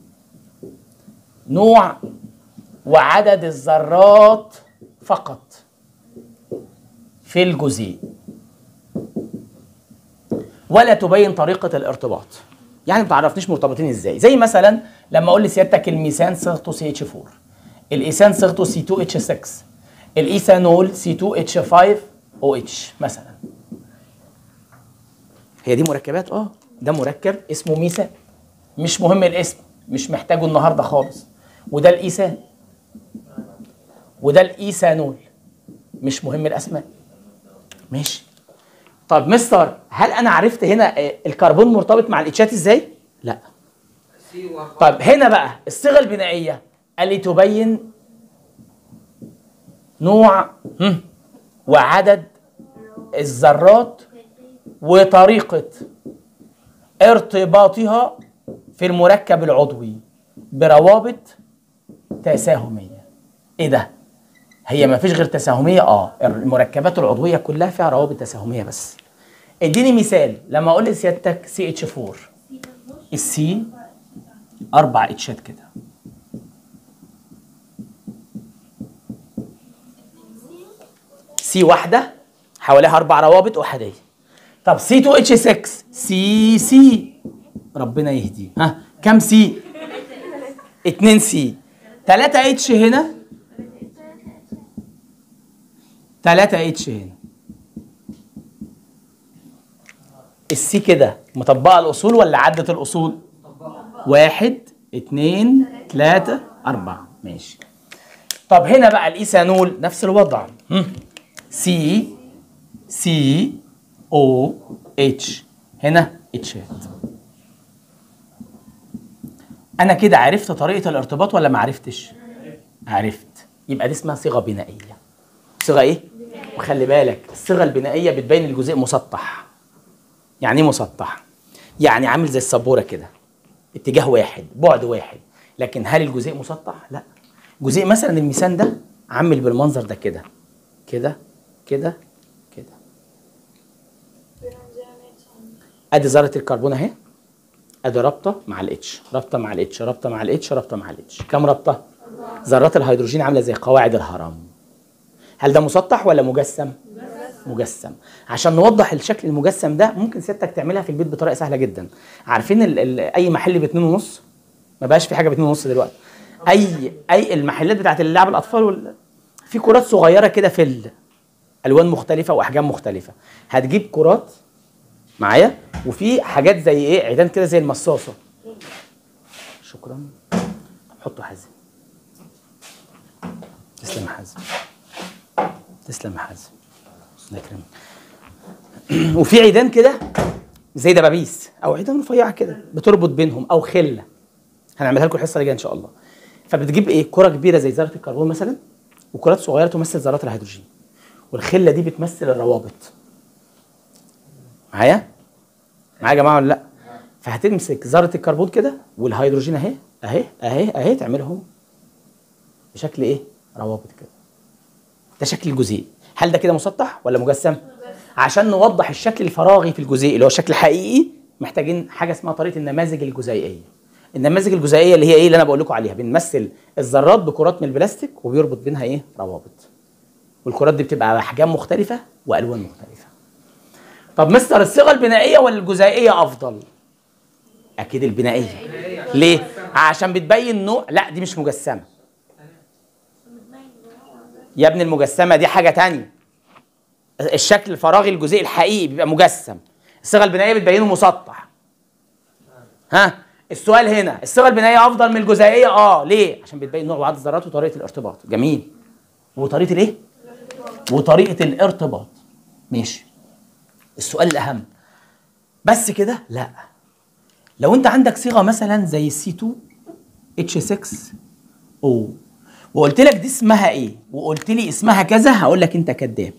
نوع وعدد الذرات فقط في الجزيء، ولا تبين طريقه الارتباط. يعني ما تعرفنيش مرتبطين ازاي. زي مثلا لما اقول لسيادتك الميثان صيغته CH4، الايثان صيغته C2H6، الايثانول C2H5OH مثلا. هي دي مركبات. ده مركب اسمه ميثان، مش مهم الاسم، مش محتاجه النهارده خالص. وده الايثان، وده الايثانول، مش مهم الاسماء. ماشي. طب مستر، هل انا عرفت هنا الكربون مرتبط مع الاتشات ازاي؟ لا. طب هنا بقى الصيغه البنائيه، قال لي تبين نوع وعدد الذرات وطريقة ارتباطها في المركب العضوي بروابط تساهمية. ايه ده؟ هي ما فيش غير تساهمية؟ المركبات العضوية كلها فيها روابط تساهمية بس. اديني مثال لما اقول لسيادتك CH4 السي 4 اتشات كده، سي واحدة حواليها 4 روابط أحادية. طب C2H6 سي ربنا يهديه، ها كم سي؟ 2 سي. 3 اتش هنا، 3 اتش هنا. السي كده مطبقة الأصول ولا عدت الأصول؟ 1 2 3 4 ماشي. طب هنا بقى الإيثانول نفس الوضع، سي او اتش هنا اتشات. انا كده عرفت طريقه الارتباط ولا ما عرفتش؟ عرفت. يبقى دي اسمها صيغه بنائيه. صيغه ايه؟ وخلي بالك الصيغه البنائيه بتبين الجزيء مسطح. يعني ايه مسطح؟ يعني عامل زي السبوره كده، اتجاه واحد بعد واحد. لكن هل الجزيء مسطح؟ لا. جزيء مثلا الميثان ده عامل بالمنظر ده كده كده كده كده. ادي ذره الكربون اهي، ادي رابطه مع الاتش، رابطه مع الاتش، رابطه مع الاتش، رابطه مع الاتش. كم رابطه؟ ذرات الهيدروجين عامله زي قواعد الهرم. هل ده مسطح ولا مجسم؟ مجسم. عشان نوضح الشكل المجسم ده ممكن سيادتك تعملها في البيت بطريقه سهله جدا. عارفين اي محل ب2.5؟ ما بقاش في حاجه ب2.5 دلوقتي. اي المحلات بتاعت اللعب الاطفال في كرات صغيره كده في الوان مختلفه واحجام مختلفه. هتجيب كرات معايا وفي حاجات زي ايه عيدان كده زي المصاصه. شكرا. حطوا حازم. تسلم يا حازم. تسلم يا حازم. الله يكرمك. وفي عيدان كده زي دبابيس او عيدان رفيعه كده بتربط بينهم او خله. هنعملها لكم الحصه اللي جايه ان شاء الله. فبتجيب ايه كره كبيره زي ذره الكربون مثلا وكرات صغيره تمثل ذرات الهيدروجين والخله دي بتمثل الروابط. معايا يا جماعه ولا لا؟ فهتمسك ذره الكربون كده والهيدروجين اهي اهي اهي اهي تعملهم بشكل ايه؟ روابط كده. ده شكل الجزيء. هل ده كده مسطح ولا مجسم؟ عشان نوضح الشكل الفراغي في الجزيء اللي هو الشكل الحقيقي محتاجين حاجه اسمها طريقه النماذج الجزيئيه. النماذج الجزيئيه اللي هي ايه اللي انا بقول لكم عليها؟ بنمثل الذرات بكرات من البلاستيك وبيربط بينها ايه؟ روابط. والكرات دي بتبقى احجام مختلفه والوان مختلفه. طب مستر الصيغه البنائيه ولا الجزيئيه افضل؟ اكيد البنائيه. ليه؟ عشان بتبين نوع. لا دي مش مجسمه يا ابني، المجسمه دي حاجه تانية. الشكل الفراغي الجزيء الحقيقي بيبقى مجسم. الصيغه البنائيه بتبينه مسطح. ها السؤال هنا الصيغه البنائيه افضل من الجزيئيه؟ ليه؟ عشان بتبين نوع وعدد الذرات وطريقه الارتباط. جميل. وطريقه الايه؟ وطريقه الارتباط. ماشي. السؤال الاهم بس كده؟ لا. لو انت عندك صيغه مثلا زي C2H6O وقلت لك دي اسمها ايه وقلت لي اسمها كذا، هقول لك انت كذاب.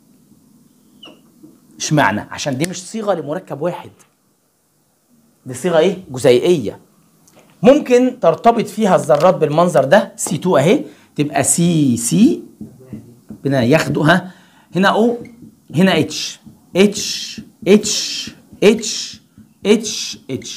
اشمعنى؟ عشان دي مش صيغه لمركب واحد، دي صيغه ايه؟ جزيئيه. ممكن ترتبط فيها الذرات بالمنظر ده. C2 اهي تبقى C بنا ياخدوا هنا O هنا H H H H H H.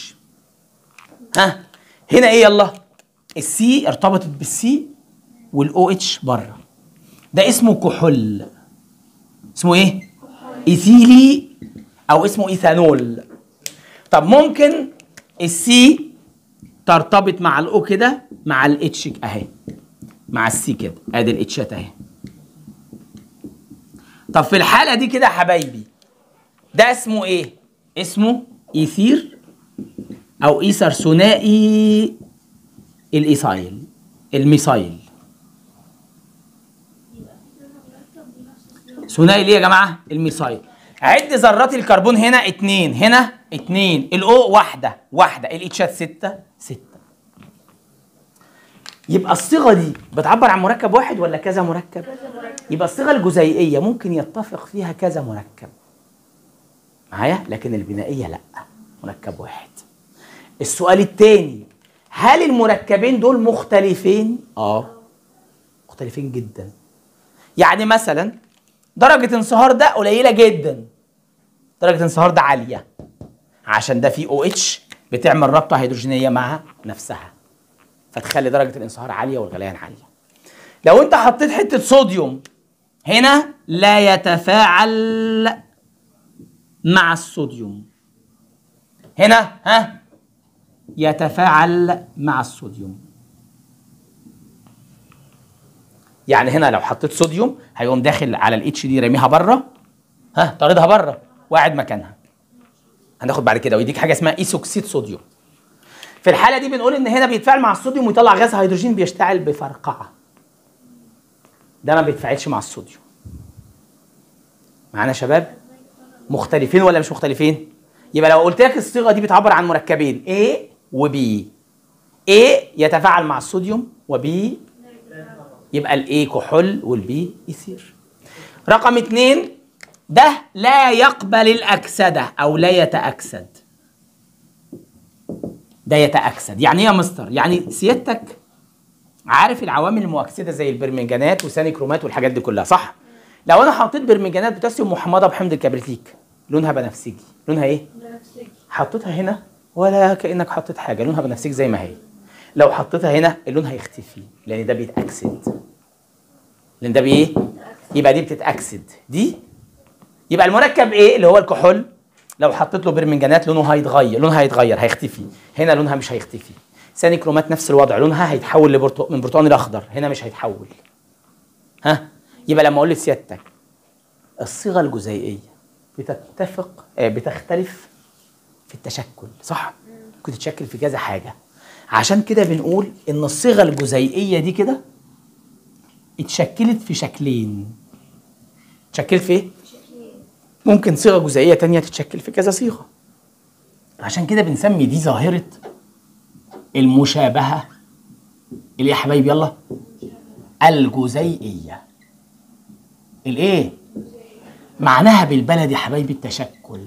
هنا ايه؟ يلا السي ارتبطت بالسي والاو اتش بره. ده اسمه كحول. اسمه ايه؟ ايثيلي او اسمه ايثانول. طب ممكن السي ترتبط مع الاو كده مع الاتش اهي مع السي كده. ادي الاتشات اهي. طب في الحاله دي كده يا حبايبي ده اسمه ايه؟ اسمه ايثير او ايثر ثنائي الايثايل الميثايل. ثنائي ليه يا جماعه؟ الميثايل. عد ذرات الكربون هنا 2، هنا 2، الاو واحده، الاتشات 6. يبقى الصيغه دي بتعبر عن مركب واحد ولا كذا مركب؟ يبقى الصيغه الجزيئيه ممكن يتفق فيها كذا مركب معايا، لكن البنائيه لا، مركب واحد. السؤال الثاني، هل المركبين دول مختلفين؟ مختلفين جدا. يعني مثلا درجه انصهار ده قليله جدا، درجه انصهار ده عاليه، عشان ده فيه OH بتعمل رابطه هيدروجينيه مع نفسها فتخلي درجه الانصهار عاليه والغليان عاليه. لو انت حطيت حته صوديوم هنا لا يتفاعل مع الصوديوم، هنا يتفاعل مع الصوديوم. يعني هنا لو حطيت صوديوم هيقوم داخل على الاتش دي راميها بره، طاردها بره وقاعد مكانها. هناخد بعد كده ويديك حاجه اسمها ايثوكسيد صوديوم. في الحاله دي بنقول ان هنا بيتفاعل مع الصوديوم ويطلع غاز هيدروجين بيشتعل بفرقعه. ده ما بيتفاعلش مع الصوديوم. معانا يا شباب؟ مختلفين ولا مش مختلفين؟ يبقى لو قلت لك الصيغه دي بتعبر عن مركبين A و B، A يتفاعل مع الصوديوم و B يبقى ال A كحول وال B يثير. رقم 2، ده لا يقبل الأكسدة أو لا يتأكسد. ده يتأكسد يعني ايه يا مستر؟ يعني سيادتك عارف العوامل المؤكسدة زي البرمنجانات وثاني كرومات والحاجات دي كلها، صح؟ لو انا حطيت برمنجانات بوتاسيوم محمضة بحمض الكبريتيك لونها بنفسجي، لونها ايه؟ بنفسجي. حطيتها هنا ولا كأنك حطيت حاجة، لونها بنفسجي زي ما هي. لو حطيتها هنا اللون هيختفي لأن ده بيتأكسد. لأن ده بإيه؟ يبقى دي بتتأكسد دي. يبقى المركب ايه اللي هو الكحول لو حطيت له برمنجانات لونه هيتغير، هيختفي. هنا لونها مش هيختفي. ثاني كرومات نفس الوضع، لونها هيتحول من برتقاني لاخضر، هنا مش هيتحول. يبقى لما اقول لسيادتك الصيغه الجزيئيه بتختلف في التشكل، صح؟ ممكن تتشكل في كذا حاجه. عشان كده بنقول ان الصيغه الجزيئيه دي كده اتشكلت في شكلين. اتشكلت في ايه؟ ممكن صيغه جزيئيه تانية تتشكل في كذا صيغه. عشان كده بنسمي دي ظاهره المشابهه اللي يا حبايبي يلا الجزيئيه. الايه؟ معناها بالبلدي يا حبايبي التشكل.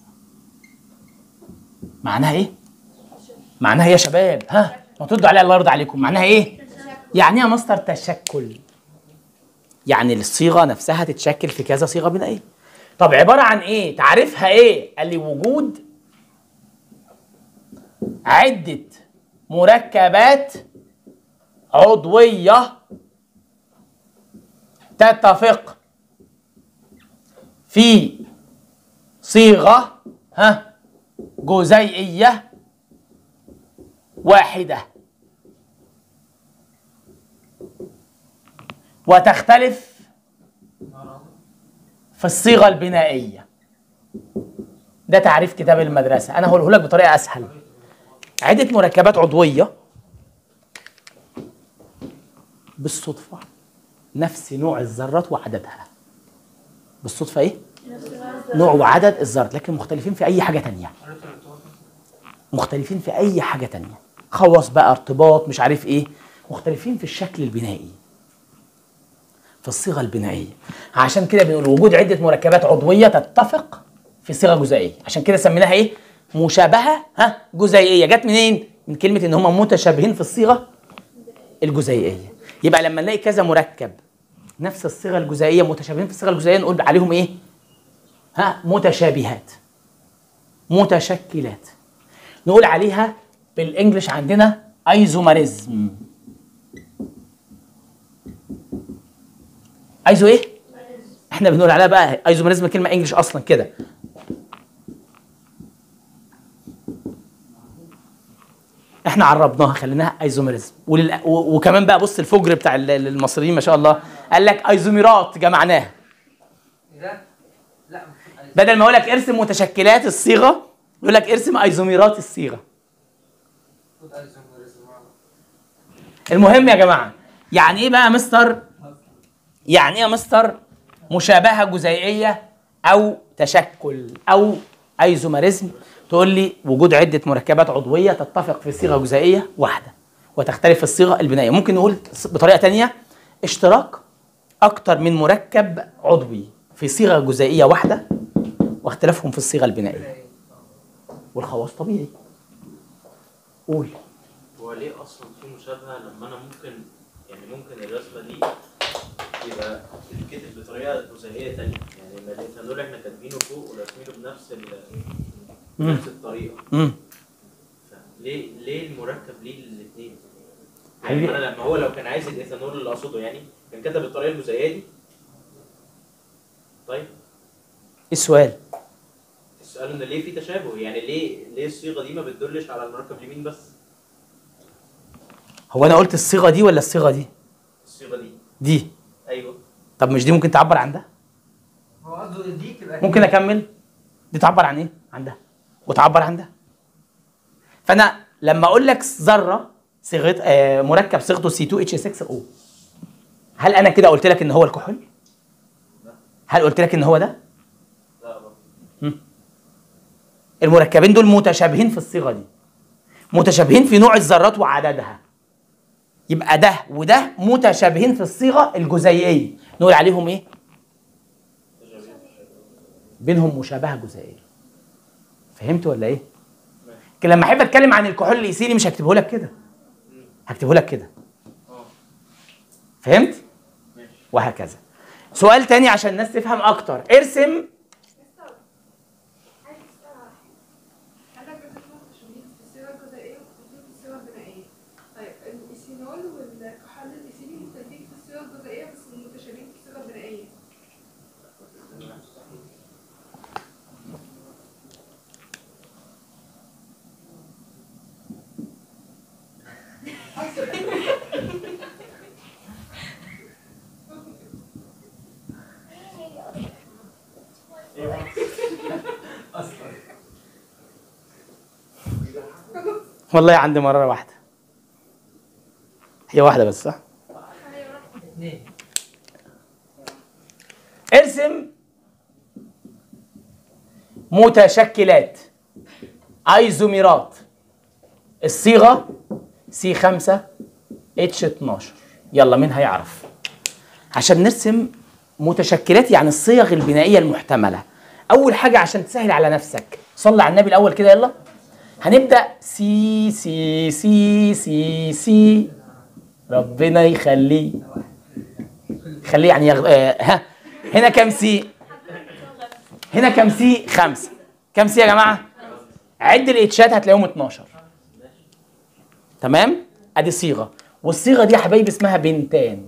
معناها ايه؟ معناها يا شباب ما تردوا عليها الله يرضى عليكم. معناها ايه؟ يعني ايه يا مستر تشكل؟ يعني الصيغه نفسها تتشكل في كذا صيغه بنائيه. طب عباره عن ايه؟ تعريفها ايه؟ قال لي وجود عده مركبات عضويه تتفق في صيغه جزيئيه واحده وتختلف في الصيغه البنائيه. ده تعريف كتاب المدرسه، انا هقوله لك بطريقه اسهل. عده مركبات عضويه بالصدفه نفس نوع الذرات وعددها. بالصدفه ايه؟ نوع وعدد الذرات، لكن مختلفين في اي حاجه تانية. مختلفين في اي حاجه تانية، خواص بقى، ارتباط، مش عارف ايه. مختلفين في الشكل البنائي، في الصيغه البنائيه. عشان كده بنقول وجود عده مركبات عضويه تتفق في صيغه جزيئيه. عشان كده سميناها ايه؟ مشابهه جزيئيه. جت منين؟ من كلمه ان هم متشابهين في الصيغه الجزيئيه. يبقى لما نلاقي كذا مركب نفس الصيغه الجزيئيه متشابهين في الصيغه الجزيئيه نقول عليهم ايه؟ متشابهات، متشكلات. نقول عليها بالانجلش عندنا ايزوميريزم. ايزو ايه؟ احنا بنقول عليها بقى ايزوميريزم، كلمه انجلش اصلا كده. احنا عربناها خليناها ايزوميريزم. وكمان بقى بص الفجر بتاع المصريين ما شاء الله، قال لك ايزوميرات جمعناها. بدل ما اقول لك ارسم متشكلات الصيغه يقول لك ارسم ايزوميرات الصيغه. المهم يا جماعه، يعني ايه بقى مستر؟ يعني ايه يا مستر مشابهه جزيئيه او تشكل او ايزوميريزم؟ تقول لي وجود عده مركبات عضويه تتفق في صيغه جزيئيه واحده وتختلف في الصيغه البنائيه. ممكن نقول بطريقه ثانيه اشتراك اكتر من مركب عضوي في صيغه جزيئيه واحده واختلافهم في الصيغه البنائيه. والخواص طبيعي. قول. هو ليه اصلا في مشابهه لما انا ممكن الرسمه دي يبقى تتكتب بطريقه جزيئيه ثانيه، يعني الايثانول احنا كاتبينه فوق وراسمينه بنفس الطريقه. ليه المركب ليه الاثنين؟ يعني انا لما هو لو كان عايز الايثانول اللي اقصده يعني كان كتب الطريقه الجزيئيه دي. طيب السؤال ان ليه في تشابه؟ يعني ليه الصيغه دي ما بتدلش على المركب اليمين بس؟ هو انا قلت الصيغه دي ولا الصيغه دي؟ الصيغه دي. ايوه. طب مش دي ممكن تعبر عن ده؟ هو قصده دي تبقى ممكن اكمل؟ دي تعبر عن ايه؟ عن ده وتعبر عن ده. فانا لما اقول لك ذره صيغه مركب صيغته C2H6O، هل انا كده قلت لك ان هو الكحول؟ لا. هل قلت لك ان هو ده؟ لا. المركبين دول متشابهين في الصيغه دي، متشابهين في نوع الذرات وعددها. يبقى ده وده متشابهين في الصيغه الجزيئيه، نقول عليهم ايه؟ بينهم مشابهه جزيئيه. فهمت ولا ايه؟ لكن لما احب اتكلم عن الكحول الايثيلي مش هكتبه لك كده، هكتبه لك كده. فهمت؟ وهكذا. سؤال تاني عشان الناس تفهم اكتر. ارسم. والله عندي مرة واحدة، هي واحدة بس صح؟ ارسم متشكلات ايزوميرات الصيغة C5H12. يلا مين هيعرف؟ عشان نرسم متشكلات يعني الصيغ البنائية المحتملة. أول حاجة عشان تسهل على نفسك صلي على النبي الأول كده. يلا هنبدأ سي سي سي سي سي. ربنا يخليه يعني ها. هنا كام سي؟ هنا كام سي؟ 5. كام سي يا جماعة؟ عد الاتشات هتلاقيهم 12. تمام؟ ادي صيغة، والصيغة دي يا حبايبي اسمها بنتان.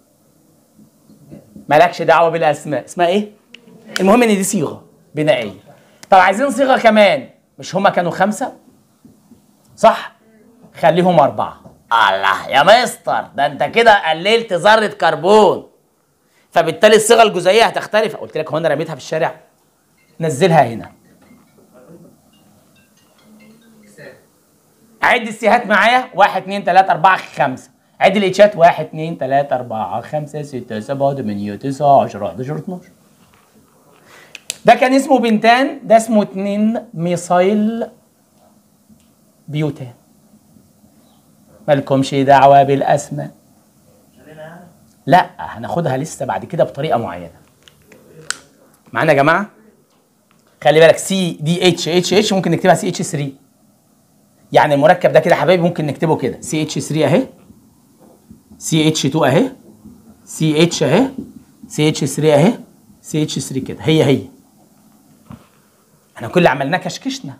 مالكش دعوة بالأسماء، اسمها ايه؟ المهم ان دي صيغة بنائية. طب عايزين صيغة كمان، مش هما كانوا 5 صح؟ خليهم 4. الله يا مستر، ده انت كده قللت ذرة كربون، فبالتالي الصيغة الجزيئية هتختلف. قلت لك هو انا رميتها في الشارع؟ نزلها هنا. عد السيهات معايا 1 2 3 4 5. عد الاتشات 1 2 3 4 5 6 7 8 9 10 11 12. ده كان اسمه بنتان، ده اسمه 2 ميثايل بيوتان. مالكمش دعوه بالاسماء. لا هناخدها لسه بعد كده بطريقه معينه. معانا يا جماعه؟ خلي بالك CDHHH ممكن نكتبها CH3. يعني المركب ده كده يا حبايبي ممكن نكتبه كده CH3 اهي، CH2 اهي، CH اهي، CH3 اهي، CH3 كده. هي احنا كل اللي عملناه كشكشنا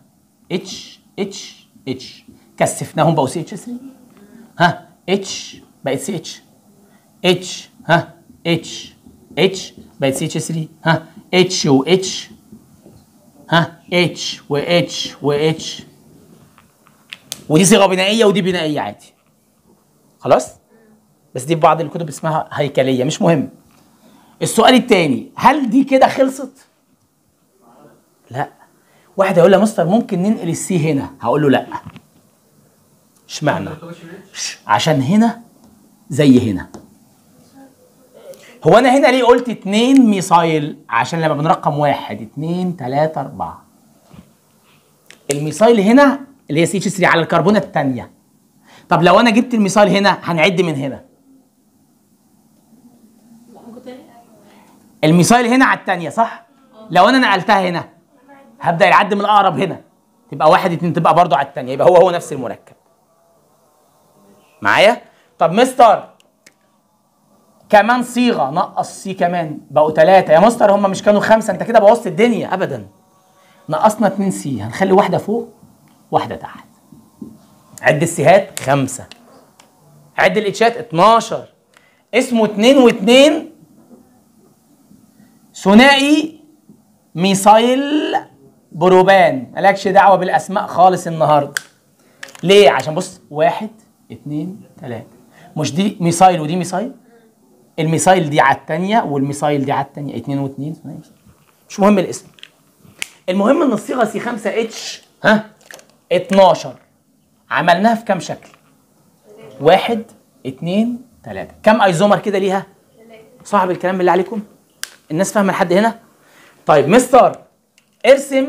H كثفناهم بقوا CH3. ها H بقت CH، H ها H بقت CH3. ها H و H، ها H و H و H. ودي صيغه بنائيه ودي بنائيه عادي. خلاص؟ بس دي في بعض الكتب اسمها هيكليه، مش مهم. السؤال الثاني، هل دي كده خلصت؟ لا. واحد هيقول لي يا مستر ممكن ننقل السي هنا، هقول له لا. اشمعنى؟ عشان هنا زي هنا. هو انا هنا ليه قلت 2 ميثايل؟ عشان لما بنرقم 1 2 3 4 الميثايل هنا اللي هي CH3 على الكربونه الثانيه. طب لو انا جبت الميثايل هنا هنعد من هنا. الميثايل هنا على الثانيه صح؟ لو انا نقلتها هنا هبدا يعد من الاقرب هنا، تبقى 1 2 تبقى برضو على الثانيه، يبقى هو نفس المركب. معايا؟ طب مستر كمان صيغه نقص سي كمان بقوا 3 يا مستر، هم مش كانوا 5؟ انت كده بوظت الدنيا. ابدا، نقصنا 2 سي، هنخلي واحده فوق واحده تحت. عد السيهات 5، عد الاتشات 12. اسمه 2 و2 ثنائي ميثايل بروبان. مالكش دعوه بالاسماء خالص النهارده. ليه؟ عشان بص 1 2 3، مش دي ميثايل ودي ميثايل؟ الميثايل دي على الثانيه والميثايل دي على الثانيه، 2 و2 ثنائي. مش مهم الاسم، المهم ان الصيغه سي 5 اتش 12 عملناها في كام شكل؟ 1 2 3. كم ايزومر كده ليها؟ صعب الكلام بالله عليكم؟ الناس فاهمه لحد هنا؟ طيب مستر ارسم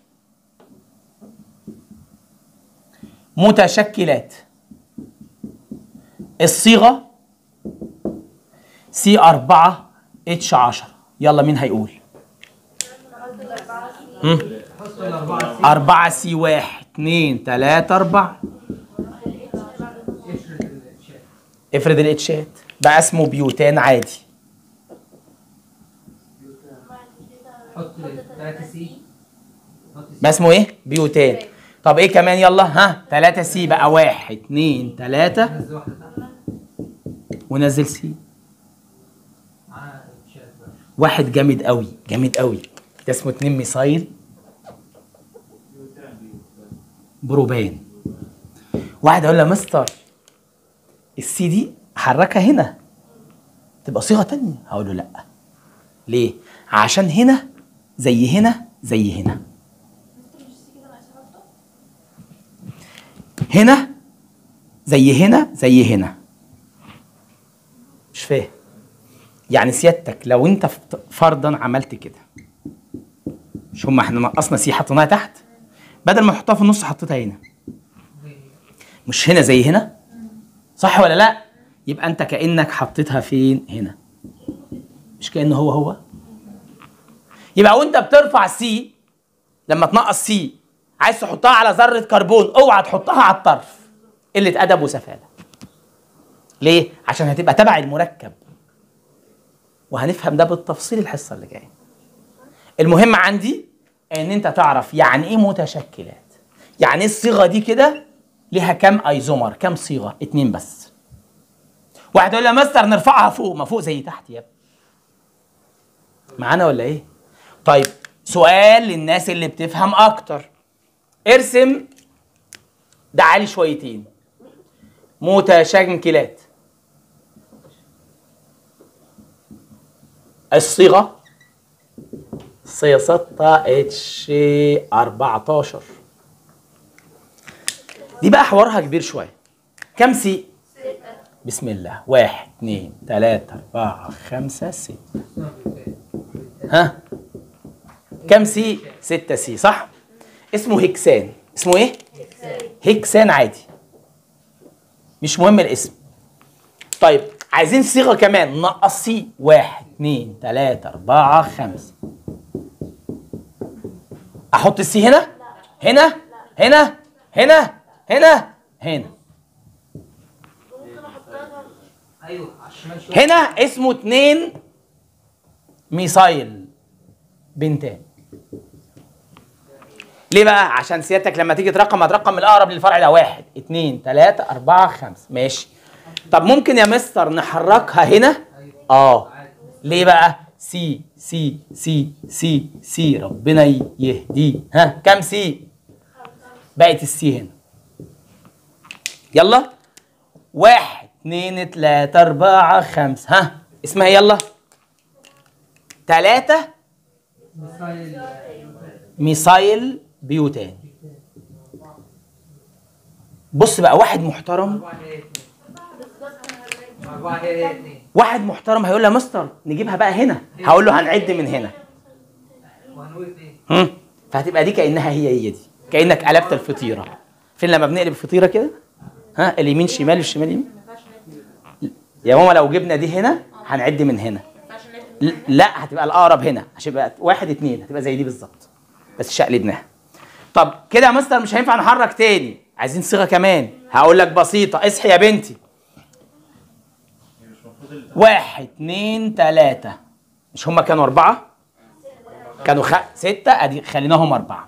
متشكلات الصيغه سي 4 اتش 10. يلا مين هيقول؟ 4 سي 1 2 3 4. افرد الاتشات بقى اسمه بيوتان عادي. حط 3 سي ما اسمه ايه؟ بيوتان. طب ايه كمان؟ يلا 3 سي بقى 1 2 3 نزل واحده تحت ونزل سي. معاها الشات بقى. واحد جامد قوي جامد قوي، ده اسمه 2 ميثايل بروبان. واحد يقول له يا مستر السي دي حركها هنا تبقى صيغه تانية، هقول له لا. ليه؟ عشان هنا زي هنا زي هنا، هنا زي هنا زي هنا. مش فاهم يعني سيادتك لو انت فرضا عملت كده، مش هم احنا نقصنا سي حطيناها تحت، بدل ما احطها في النص حطيتها هنا، مش هنا زي هنا صح ولا لا؟ يبقى انت كانك حطيتها فين؟ هنا. مش كانه هو يبقى وانت بترفع سي لما تنقص سي عايز تحطها على ذره كربون، اوعى تحطها على الطرف. قله ادب وسفاله. ليه؟ عشان هتبقى تبع المركب، وهنفهم ده بالتفصيل الحصه اللي جايه. المهم عندي ان انت تعرف يعني ايه متشكلات، يعني ايه الصيغه دي كده ليها كام ايزومر، كام صيغه؟ 2 بس. واحد يقول لي يا مستر نرفعها فوق، ما فوق زي تحت يا ابني. معانا ولا ايه؟ طيب سؤال للناس اللي بتفهم اكتر، ارسم ده عالي شويتين متشكلات الصيغه سي 6 اتش 14. دي بقى حوارها كبير شويه. كم سي؟ بسم الله 1 2 3 4 5 6. كم سي؟ 6 سي صح؟ اسمه هكسان. اسمه ايه؟ هكسان عادي، مش مهم الاسم. طيب عايزين صيغه كمان نقص سي. 1 2 3 4 5. احط السي هنا هنا هنا هنا هنا هنا ايوه على الشمال شويه. هنا. اسمه 2 ميثايل بنتان. ليه بقى؟ عشان سيادتك لما تيجي ترقم هترقم الاقرب للفرع ده 1 2 3 4 5. ماشي. طب ممكن يا مستر نحركها هنا؟ ليه بقى؟ سي سي سي سي سي ربنا يهديه. كم سي؟ بقت السي هنا. يلا 1 2 3 4 5. اسمها يلا 3 ميثايل بيوتان. بص بقى واحد محترم، 4 هي 2 واحد محترم هيقول لي يا مستر نجيبها بقى هنا، هقول له هنعد من هنا. وهنقول 2. فهتبقى دي كانها هي دي، كانك قلبت الفطيره. فين لما بنقلب الفطيره كده ها اليمين شمال الشمال يمين. يا ماما لو جبنا دي هنا هنعد من هنا. لا هتبقى الاقرب هنا عشان يبقى 1 2 هتبقى زي دي بالظبط بس شقلبناها. طب كده يا مستر مش هينفع نحرك تاني، عايزين صيغه كمان. هقول لك بسيطه، اصحي يا بنتي. 1 2 3 مش هما كانوا 4؟ كانوا 6 ادي خليناهم 4.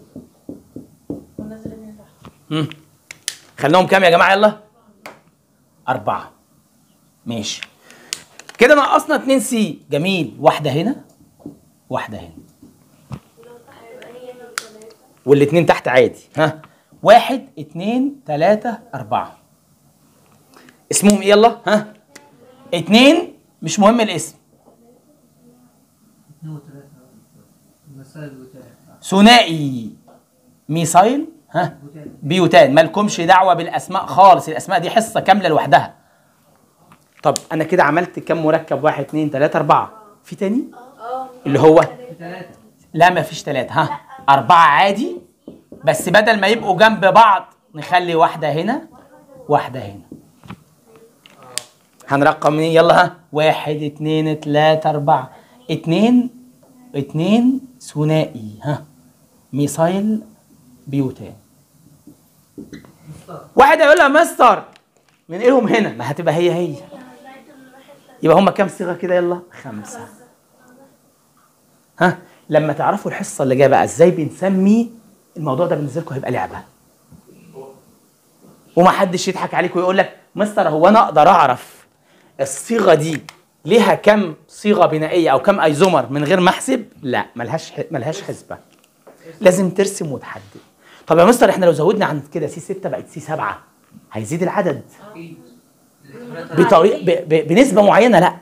خليناهم كام يا جماعه؟ يلا 4. ماشي كده نقصنا 2 سي. جميل. واحده هنا واحده هنا والاثنين تحت عادي. ها 1 2 3 4 اسمهم ايه؟ يلا ها 2 مش مهم الاسم. 2 و3 مثال ثنائي ميثايل ها بيوتان. مالكمش دعوه بالاسماء خالص، الاسماء دي حصه كامله لوحدها. طب انا كده عملت كام مركب؟ 1 2 3 4. في تاني اللي هو 3. لا ما فيش 3. ها 4 عادي بس بدل ما يبقوا جنب بعض نخلي واحده هنا واحده هنا. هنرقم منين؟ يلا ها 1 2 3 4. 2 2 ثنائي ها ميثايل بيوتان. واحد هيقول لها مستر ننقلهم هنا، ما هتبقى هي يبقى هم كام صيغه كده؟ يلا 5. ها لما تعرفوا الحصه اللي جايه بقى ازاي بنسمي الموضوع ده بالنسبه لكم هيبقى لعبه، ومحدش يضحك عليك ويقول لك مستر هو انا اقدر اعرف الصيغه دي ليها كم صيغه بنائيه او كم ايزومر من غير ما احسب؟ لا ملهاش حسبه، لازم ترسم وتحدد. طب يا مستر احنا لو زودنا عن كده سي 6 بقت سي 7 هيزيد العدد بطريقه بنسبه معينه؟ لا.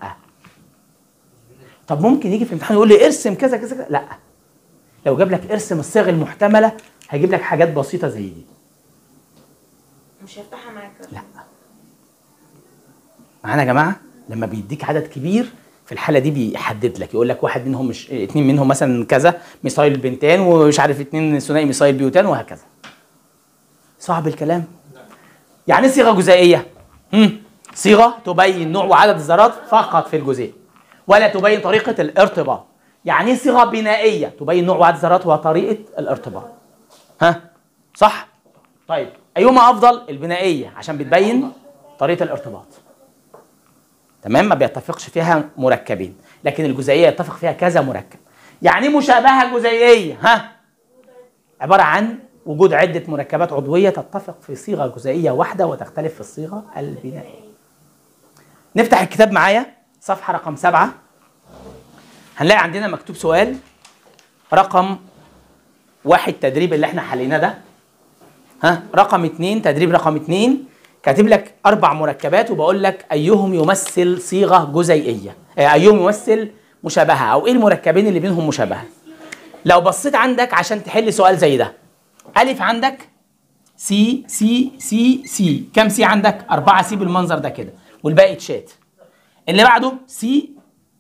طب ممكن يجي في الامتحان يقول لي ارسم كذا كذا كذا؟ لا. لو جاب لك ارسم الصيغ المحتمله هيجيب لك حاجات بسيطه زي دي، مش هيفتحها معاك. لا. معانا يا جماعه؟ لما بيديك عدد كبير في الحاله دي بيحدد لك، يقول لك واحد منهم مش 2 منهم مثلا كذا ميثايل بنتان ومش عارف 2 ثنائي ميثايل بيوتان وهكذا. صعب الكلام؟ يعني ايه صيغه جزيئيه؟ صيغه تبين نوع وعدد الذرات فقط في الجزيء ولا تبين طريقه الارتباط. يعني ايه صيغه بنائيه؟ تبين نوع وعدد الذرات وطريقه الارتباط. ها صح؟ طيب ايهما افضل؟ البنائيه عشان بتبين طريقه الارتباط. تمام؟ ما بيتفقش فيها مركبين، لكن الجزيئيه يتفق فيها كذا مركب. يعني مشابهه جزيئيه ها عباره عن وجود عده مركبات عضويه تتفق في صيغه جزيئيه واحده وتختلف في الصيغه البنائيه. نفتح الكتاب معايا صفحه رقم 7. هنلاقي عندنا مكتوب سؤال رقم 1 تدريب اللي احنا حليناه ده. ها رقم 2 تدريب رقم 2 كاتب لك 4 مركبات وبقول لك ايهم يمثل صيغه جزيئيه، ايهم يمثل مشابهه، او ايه المركبين اللي بينهم مشابهه. لو بصيت عندك عشان تحل سؤال زي ده، الف عندك سي سي سي سي، كم سي عندك؟ 4 سي بالمنظر ده كده والباقي تشات. اللي بعده سي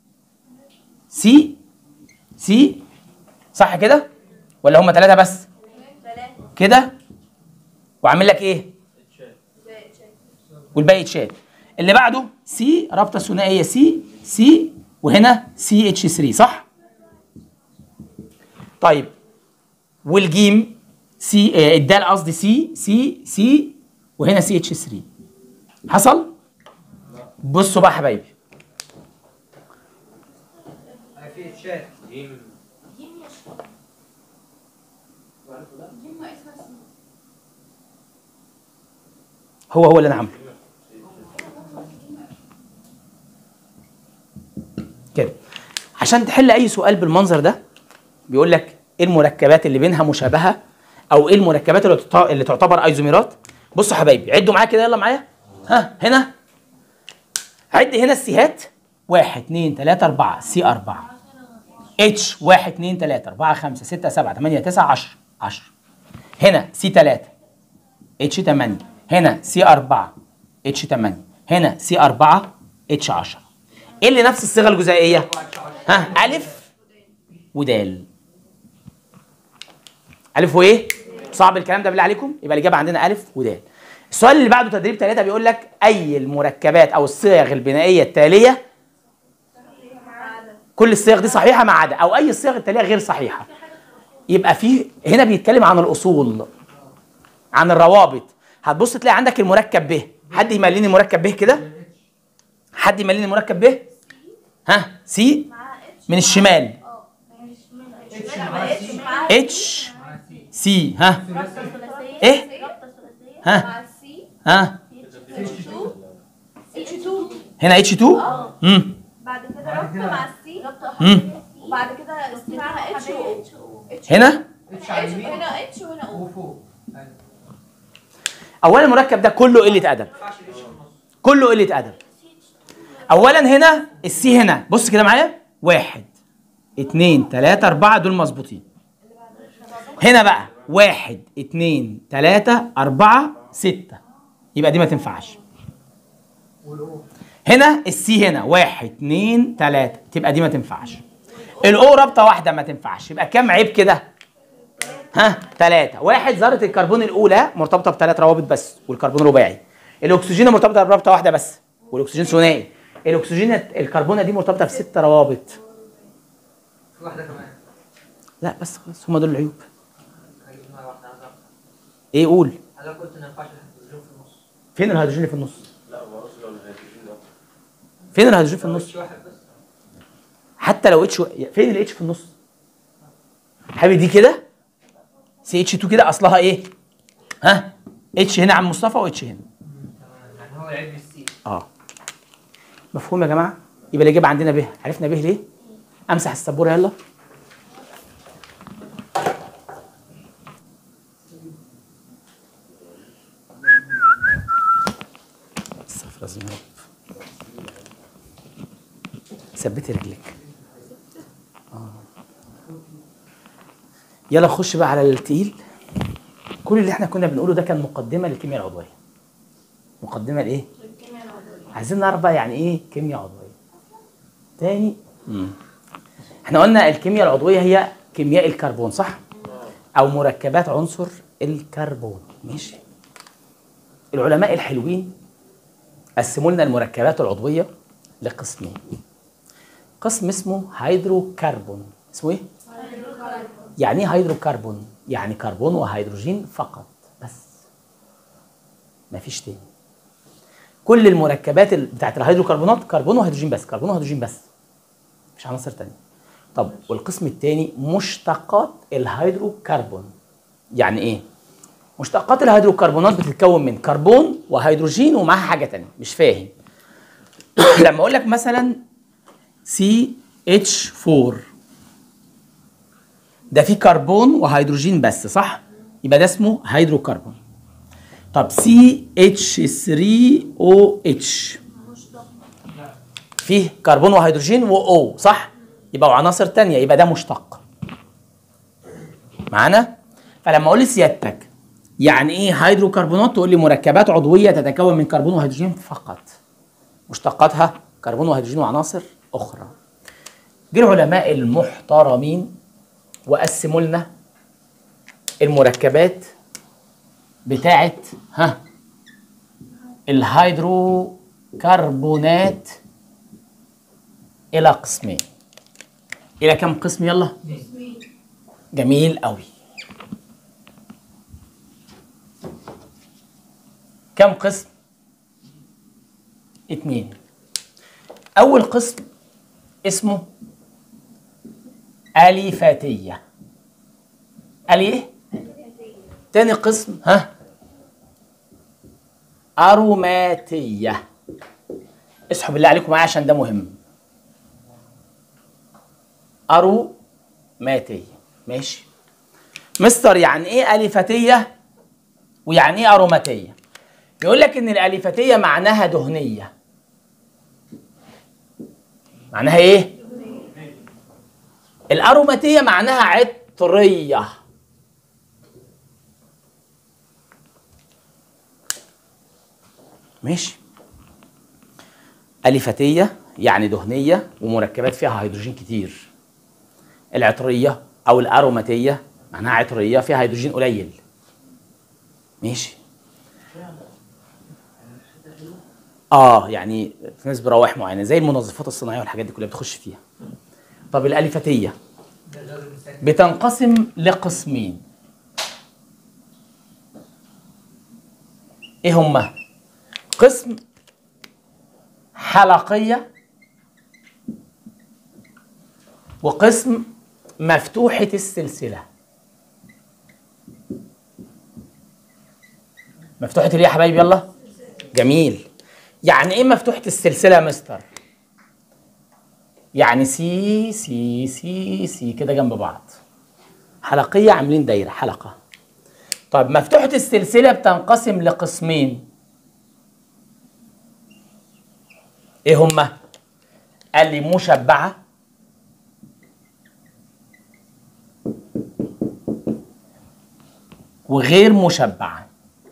سي سي صح كده؟ ولا هم 3 بس؟ كده وعامل لك ايه؟ والباقي تشات. اللي بعده سي رابطه ثنائيه سي سي وهنا سي اتش 3 صح؟ طيب والجيم سي الدال قصدي سي سي سي وهنا سي اتش 3 حصل؟ بصوا بقى يا حبايبي في تشات هو اللي انا عامله كده. عشان تحل اي سؤال بالمنظر ده بيقول لك ايه المركبات اللي بينها مشابهه او ايه المركبات اللي تعتبر ايزوميرات. بصوا يا حبايبي عدوا معايا كده، يلا معايا. ها هنا عد هنا السيهات 1 2 3 4 سي 4 اتش 1 2 3 4 5 6 7 8 9 10 هنا سي 3 اتش 8 هنا سي 4 اتش 8 هنا سي 4 اتش 10. ايه اللي نفس الصيغه الجزيئيه؟ ها الف ودال. الف وايه؟ صعب الكلام ده بالله عليكم؟ يبقى الاجابه عندنا الف ودال. السؤال اللي بعده تدريب 3 بيقول لك اي المركبات او الصيغ البنائيه التاليه، كل الصيغ دي صحيحه ما عدا، او اي الصيغ التاليه غير صحيحه. يبقى في هنا بيتكلم عن الاصول، عن الروابط. هتبص تلاقي عندك المركب ب. حد يمليني المركب ب كده؟ حد يمليني المركب ب؟ ها سي من الشمال، اتش سي، ها ايه، ها ها هنا اتش 2. بعد كده ربط مع السي، وبعد كده السي معاها اتش هنا اتش على اليمين هنا اتش وهنا او. وفوق. أيوة. اولا المركب ده كله قله ادب، ما ينفعش الاتش في النص. كله قله ادب. اولا هنا السي هنا، بص كده معايا، 1 2 3 4 دول مظبوطين. هنا بقى 1 2 3 4 6، يبقى دي ما تنفعش. والأو. هنا السي هنا 1 2 3، تبقى دي ما تنفعش. الاو رابطه واحده ما تنفعش. يبقى كام عيب كده؟ ها 3. 1 ذره الكربون الاولى مرتبطه ب3 روابط بس، والكربون رباعي. الاكسجين مرتبطه برابطه واحده بس، والاكسجين ثنائي. الاكسجين الكربونه دي مرتبطه ب6 روابط. في واحدة كمان. لا بس خلاص، هم دول العيوب. هجيب دماغ واحدة عايز أعرف. ايه قول، أنا قلت إن ما ينفعش الهيدروجين في النص. فين الهيدروجين اللي في النص؟ لا هو اصلا الهيدروجين ده فين الهيدروجين في النص؟ اتش واحد بس. حتى لو اتش فين الاتش في النص؟ حبيبي دي كده سي اتش 2 كده اصلها ايه؟ ها اتش هنا عم مصطفى واتش هنا. تمام، يعني هو العيب بالسي. مفهوم يا جماعه؟ يبقى الاجابه عندنا ب. عرفنا ب ليه؟ امسح السبوره يلا. استغفر الله يا رب. ثبتي رجلك. يلا نخش بقى على التقيل. كل اللي احنا كنا بنقوله ده كان مقدمه للكيمياء العضويه. مقدمه لايه؟ عايزين نعرف بقى يعني ايه كيمياء عضويه. تاني احنا قلنا الكيمياء العضويه هي كيمياء الكربون، صح؟ او مركبات عنصر الكربون. ماشي. العلماء الحلوين قسموا لنا المركبات العضويه لقسمين. قسم اسمه هيدروكربون. اسمه ايه؟ يعني ايه هيدروكربون؟ يعني كربون وهيدروجين فقط بس، مفيش تاني. كل المركبات بتاعت الهيدروكربونات كربون وهيدروجين بس، كربون وهيدروجين بس، مش عناصر تانية. طب والقسم الثاني مشتقات الهيدروكربون. يعني ايه؟ مشتقات الهيدروكربونات بتتكون من كربون وهيدروجين ومعاها حاجة تانية، مش فاهم. لما اقول لك مثلا CH4 ده فيه كربون وهيدروجين بس، صح؟ يبقى ده اسمه هيدروكربون. طب CH3OH فيه كربون وهيدروجين وO، صح؟ يبقى عناصر تانية، يبقى ده مشتق. معانا؟ فلما اقول لسيادتك يعني ايه هيدروكربونات، تقول لي مركبات عضوية تتكون من كربون وهيدروجين فقط، مشتقاتها كربون وهيدروجين وعناصر أخرى. جه العلماء المحترمين وقسموا لنا المركبات بتاعت الهيدروكربونات إلى قسمين. إلى كم قسم يلا؟ جميل قوي. كم قسم؟ 2. أول قسم اسمه أليفاتية. إيه؟ تاني قسم أروماتية. اصحوا بالله عليكم معايا عشان ده مهم. أروماتية. ماشي مستر، يعني ايه أليفاتية ويعني ايه أروماتية؟ يقول لك ان الأليفاتية معناها دهنية. معناها ايه؟ الأروماتية معناها عطرية. ماشي. أليفاتية يعني دهنية ومركبات فيها هيدروجين كتير. العطرية أو الأروماتية معناها عطرية فيها هيدروجين قليل. ماشي. يعني في نسبه روائح معينه زي المنظفات الصناعيه والحاجات دي كلها بتخش فيها. طب الاليفتيه ده الغاز المسكن. بتنقسم لقسمين، ايه هما؟ قسم حلقيه وقسم مفتوحه السلسله. مفتوحه الايه يا حبايبي؟ يلا جميل. يعني ايه مفتوحه السلسله يا مستر؟ يعني سي سي سي سي كده جنب بعض، حلقيه عاملين دايره حلقه. طيب مفتوحه السلسله بتنقسم لقسمين، ايه هما؟ قال لي مشبعه وغير مشبعه.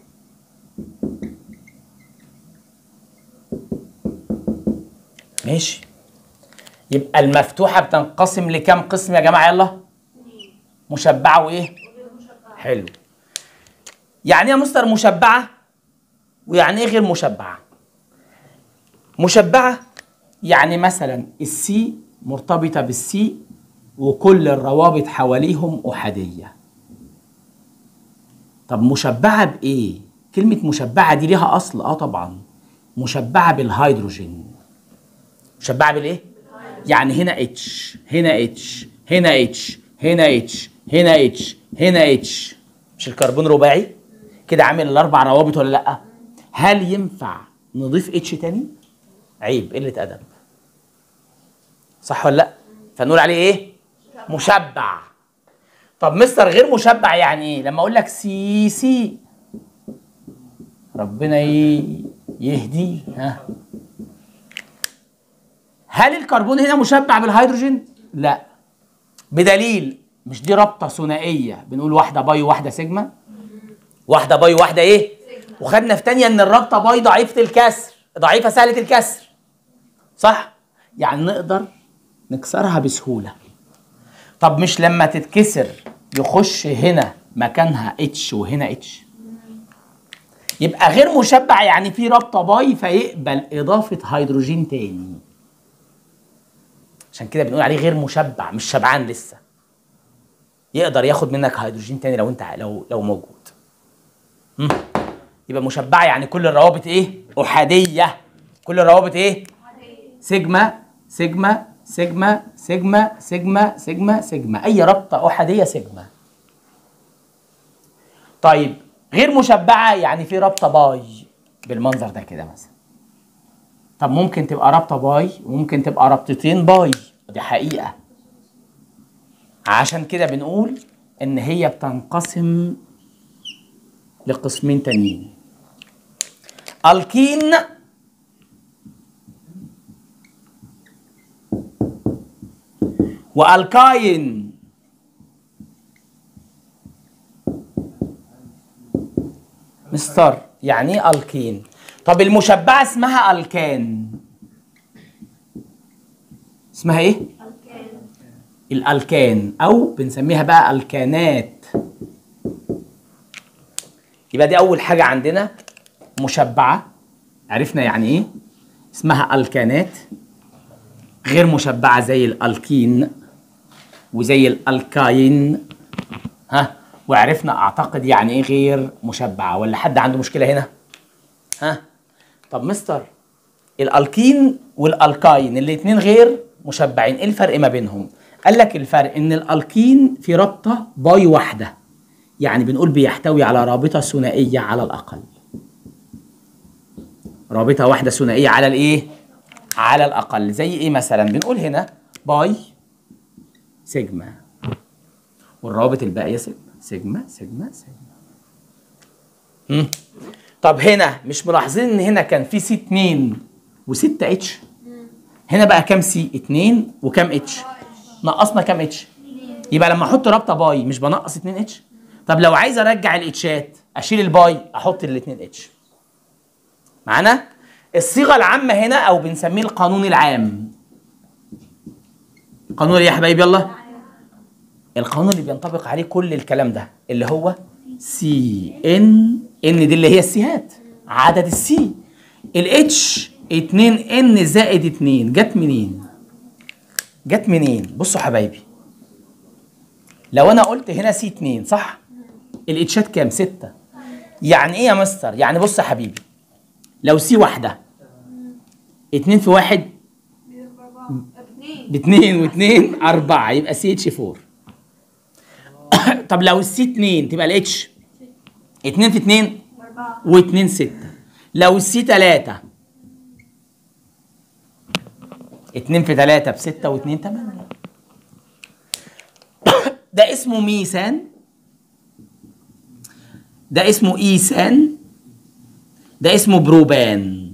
ماشي، يبقى المفتوحه بتنقسم لكام قسم يا جماعه؟ يلا مشبعه وايه؟ حلو. يعني ايه يا مستر مشبعه ويعني ايه غير مشبعه؟ مشبعه يعني مثلا السي مرتبطه بالسي وكل الروابط حواليهم احاديه. طب مشبعه بايه؟ كلمه مشبعه دي ليها اصل، طبعا مشبعه بالهيدروجين. مشبعه بالايه؟ يعني هنا اتش، هنا اتش، هنا اتش، هنا اتش، هنا اتش، هنا اتش. مش الكربون رباعي كده عامل الاربع روابط ولا لا؟ هل ينفع نضيف اتش تاني؟ عيب، قله ادب، صح ولا لا؟ فنقول عليه ايه؟ مشبع. طب مستر غير مشبع يعني ايه؟ لما اقول لك سي سي، ربنا يهدي، هل الكربون هنا مشبع بالهيدروجين؟ لا، بدليل مش دي رابطه ثنائيه بنقول واحده باي وواحده سيجما، واحده باي وواحده ايه؟ وخدنا في تانية ان الرابطه باي ضعيفه الكسر، ضعيفه سهله الكسر، صح؟ يعني نقدر نكسرها بسهوله. طب مش لما تتكسر يخش هنا مكانها اتش وهنا اتش؟ يبقى غير مشبع يعني في رابطه باي فيقبل اضافه هيدروجين تاني، عشان كده بنقول عليه غير مشبع، مش شبعان لسه، يقدر ياخد منك هيدروجين تاني لو انت لو موجود. يبقى مشبعه يعني كل الروابط ايه؟ احاديه. كل الروابط ايه؟ سيجما سيجما سيجما سيجما سيجما سيجما سيجما، اي رابطه احاديه سيجما. طيب غير مشبعه يعني في رابطه باي بالمنظر ده كده مثلا. طب ممكن تبقى رابطه باي وممكن تبقى رابطتين باي، دي حقيقه. عشان كده بنقول ان هي بتنقسم لقسمين تانيين، الكين والكاين. مستر يعني ايه الكين؟ طب المشبعه اسمها الكان، اسمها ايه؟ الالكان، او بنسميها بقى الكانات. يبقى دي اول حاجه عندنا، مشبعه عرفنا يعني ايه، اسمها الكانات. غير مشبعه زي الالكين وزي الالكاين، وعرفنا اعتقد يعني ايه غير مشبعه، ولا حد عنده مشكله هنا؟ طب مستر الالكين والالكاين الاثنين غير مشبعين، ايه الفرق ما بينهم؟ قال لك الفرق ان الالكين في رابطه باي واحده، يعني بنقول بيحتوي على رابطه ثنائيه على الاقل، رابطه واحده ثنائيه على الايه؟ على الاقل. زي ايه مثلا؟ بنقول هنا باي سيجما والروابط الباقيه سيجما سيجما سيجما سيجما. طب هنا مش ملاحظين ان هنا كان في سي 2 و6 اتش؟ هنا بقى كام سي؟ 2 وكام اتش؟ نقصنا كام اتش؟ يبقى لما احط رابطه باي مش بنقص 2 اتش؟ طب لو عايز ارجع الاتشات اشيل الباي احط ال2 اتش. معانا؟ الصيغه العامه هنا او بنسميه القانون العام. قانون ايه يا حبايبي؟ يلا القانون اللي بينطبق عليه كل الكلام ده اللي هو سي ان، ان دي اللي هي السيهات، عدد السي. الاتش 2 ان زائد 2 جت منين؟ جت منين؟ بصوا حبايبي، لو انا قلت هنا سي 2 صح؟ الاتشات كام؟ 6. يعني ايه يا مستر؟ يعني بص يا حبيبي، لو سي واحده 2 في 1 ب2 و2 4 يبقى سي اتش 4. طب لو السي 2 تبقى الاتش 2 في 2 و2 6. لو السي 3 2 في 3 ب6 و2 8. ده اسمه ميثان، ده اسمه ايثان، ده اسمه بروبان.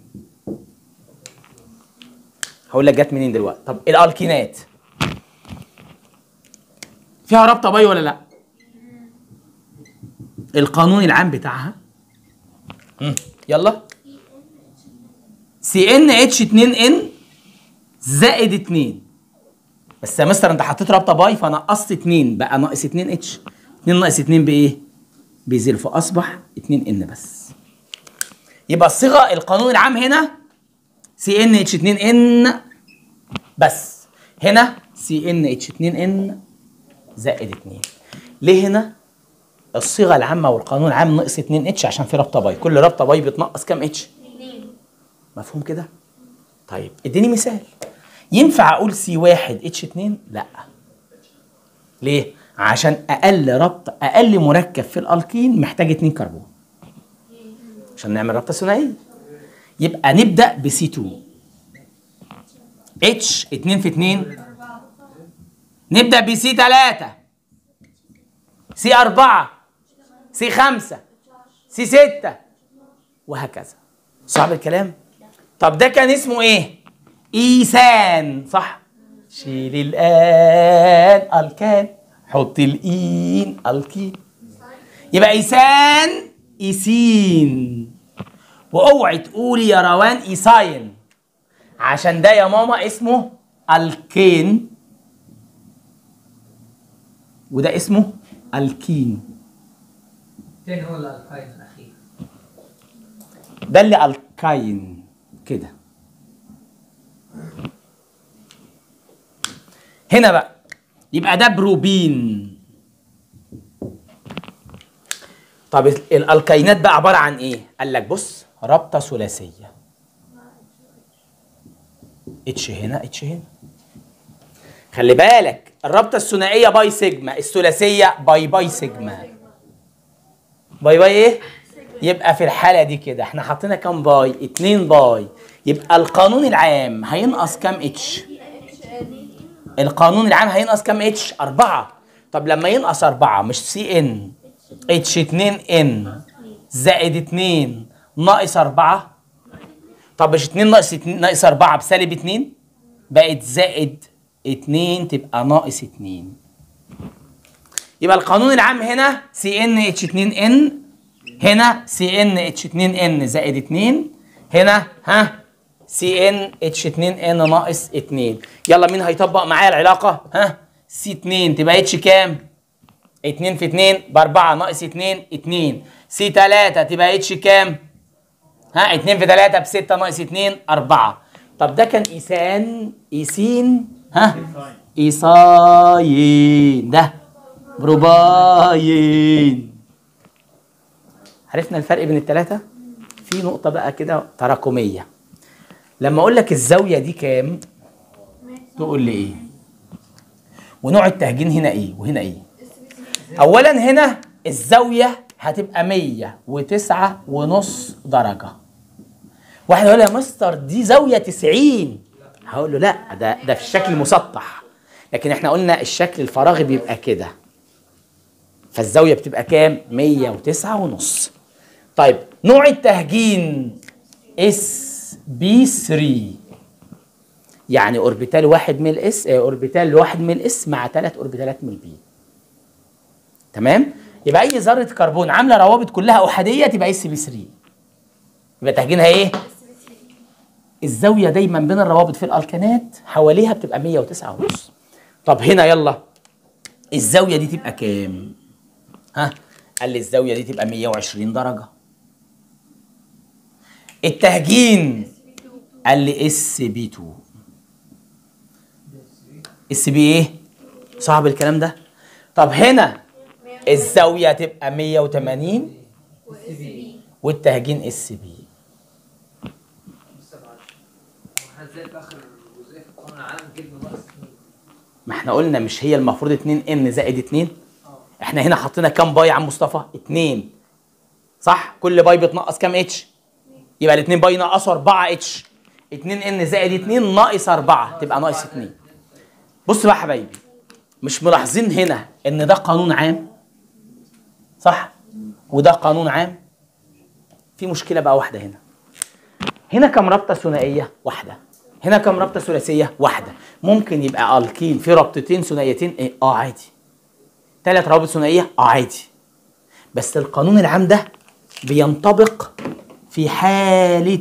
هقول لك جت منين دلوقتي. طب الالكينات فيها رابطه باي ولا لا؟ القانون العام بتاعها يلا سي ان اتش 2 ان زائد 2. بس يا مستر انت حطيت رابطه باي فنقصت 2 بقى ناقص 2 اتش. 2 ناقص 2 بايه؟ بزيرو، فاصبح 2 ان بس. يبقى الصيغه القانون العام هنا سي ان اتش 2 ان بس، هنا سي ان اتش 2 ان زائد 2. ليه هنا الصيغه العامه والقانون العام ناقص 2 اتش؟ عشان في رابطه باي، كل رابطه باي بتنقص كام اتش؟ 2. مفهوم كده؟ طيب اديني مثال. ينفع اقول سي 1 اتش 2؟ لا. ليه؟ عشان اقل مركب في الالكين محتاج 2 كربون عشان نعمل رابطه ثنائيه. يبقى نبدا بسي 2 اتش 2 في 2. نبدا بسي 3 سي 4 سي 5 سي 6 وهكذا. صعب الكلام؟ طب ده كان اسمه ايه؟ ايثان صح؟ شيل الان الكان حط الإين الكين. يبقى إيثان إيثين. واوعي تقولي يا روان إيثاين عشان ده يا ماما اسمه الكين وده اسمه الكين. فين هو الالكاين الاخير؟ ده اللي الكاين كده. هنا بقى يبقى ده بروبين. طب الالكاينات بقى عباره عن ايه؟ قال لك بص، رابطه ثلاثيه، اتش هنا اتش هنا. خلي بالك الرابطه الثنائيه باي سيجما، الثلاثيه باي سيجما. باي ايه؟ يبقى في الحاله دي كده احنا حطينا كام باي؟ 2 باي. يبقى القانون العام هينقص كام اتش؟ القانون العام هينقص كام اتش؟ 4. طب لما ينقص 4 مش سي ان اتش 2 ان زائد 2 ناقص 4؟ طب مش 2 ناقص 4 بسالب 2؟ بقت زائد 2 تبقى ناقص 2. يبقى القانون العام هنا سي ان اتش 2 ان، هنا سي ان اتش 2 ان زائد 2، هنا سي ان اتش 2 ان ناقص 2. يلا مين هيطبق معايا العلاقه؟ سي 2 تبقى اتش كام؟ 2 في 2 ب 4 ناقص 2 2. سي 3 تبقى اتش كام؟ 2 في 3 ب 6 ناقص 2 4. طب ده كان ايثان ايثين ايثاين، ده بروباين. عرفنا الفرق بين الثلاثه؟ في نقطه بقى كده تراكميه. لما اقول لك الزاويه دي كام تقول لي ايه؟ ونوع التهجين هنا ايه وهنا ايه؟ اولا هنا الزاويه هتبقى 109.5 درجه. واحد يقول لي يا مستر دي زاويه 90. هقول له لا، ده في الشكل المسطح، لكن احنا قلنا الشكل الفراغي بيبقى كده، فالزاويه بتبقى كام؟ 109.5. طيب نوع التهجين SB3، يعني اوربيتال واحد من الاس، اوربيتال واحد من الاس مع 3 اوربيتالات من البي. تمام؟ يبقى اي ذره كربون عامله روابط كلها احاديه تبقى SB3. يبقى تهجينها ايه؟ الزاويه دايما بين الروابط في الالكانات حواليها بتبقى 109.5. طب هنا يلا الزاويه دي تبقى كام؟ قال لي الزاويه دي تبقى 120 درجه. التهجين قال لي اس بي 2. اس بي ايه؟ صعب الكلام ده. طب هنا الزاويه تبقى 180 والتهجين اس بي. ازاي في اخر جزئيه في القانون العام جبنا ناقص 2؟ ما احنا قلنا مش هي المفروض 2 ان زائد 2؟ احنا هنا حطينا كام باي يا عم مصطفى؟ 2 صح؟ كل باي بتنقص كام اتش؟ يبقى الاثنين باي ناقصوا 4 اتش. 2 ان زائد 2 ناقص 4 تبقى ناقص 2. بص بقى يا حبايبي، مش ملاحظين هنا ان ده قانون عام؟ صح؟ وده قانون عام. في مشكله بقى واحده هنا. هنا كم رابطه ثنائيه؟ واحده. هنا كم رابطه ثلاثيه؟ واحده. ممكن يبقى الكين في رابطتين ثنائيتين ايه؟ عادي. 3 روابط ثنائيه؟ عادي. بس القانون العام ده بينطبق في حاله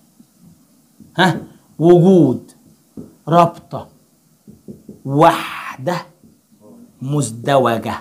وجود رابطه واحده مزدوجه.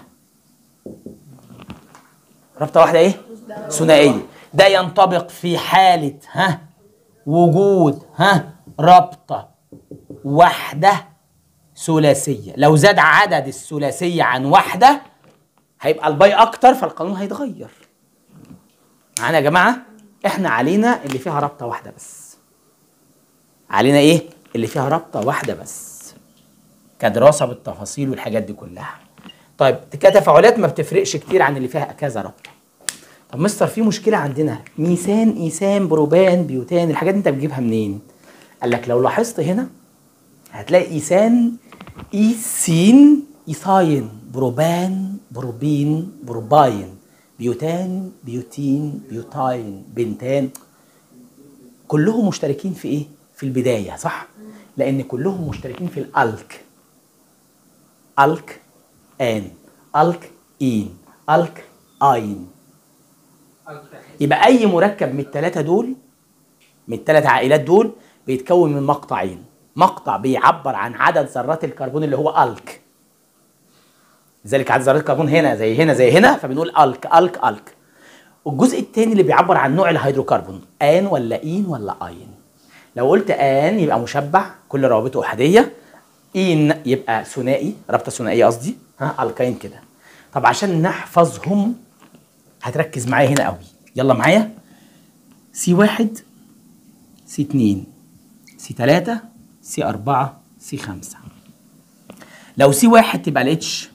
رابطه واحده ايه؟ ثنائيه. ده ينطبق في حاله وجود رابطه واحده ثلاثيه. لو زاد عدد الثلاثيه عن واحده هيبقى الباي اكتر فالقانون هيتغير. معانا يا جماعه؟ احنا علينا اللي فيها رابطه واحده بس. علينا ايه؟ اللي فيها رابطه واحده بس كدراسه بالتفاصيل والحاجات دي كلها. طيب كتفاعلات ما بتفرقش كتير عن اللي فيها كذا رابطه. طب مستر في مشكله عندنا، ميثان ايثان بروبان بيوتان، الحاجات دي انت بتجيبها منين؟ قال لك لو لاحظت هنا هتلاقي ايثان ايثين ايثاين بروبان بروبين بروباين بيوتان بيوتين بيوتاين بنتان، كلهم مشتركين في ايه؟ في البدايه صح؟ لان كلهم مشتركين في الالك. الك ان الك اين الك اين. يبقى اي مركب من الثلاثه دول، من الثلاث عائلات دول، بيتكون من مقطعين. مقطع بيعبر عن عدد ذرات الكربون اللي هو الك، لذلك عدد ذرات الكربون هنا زي هنا زي هنا فبنقول الك الك الك. والجزء الثاني اللي بيعبر عن نوع الهيدروكربون، ان ولا اين ولا اين. لو قلت ان يبقى مشبع كل روابطه احاديه، اين يبقى ثنائي رابطه ثنائيه قصدي الكاين كده. طب عشان نحفظهم هتركز معايا هنا قوي، يلا معايا. سي 1 سي 2 سي 3 سي 4 سي 5. لو سي 1 تبقى الاتش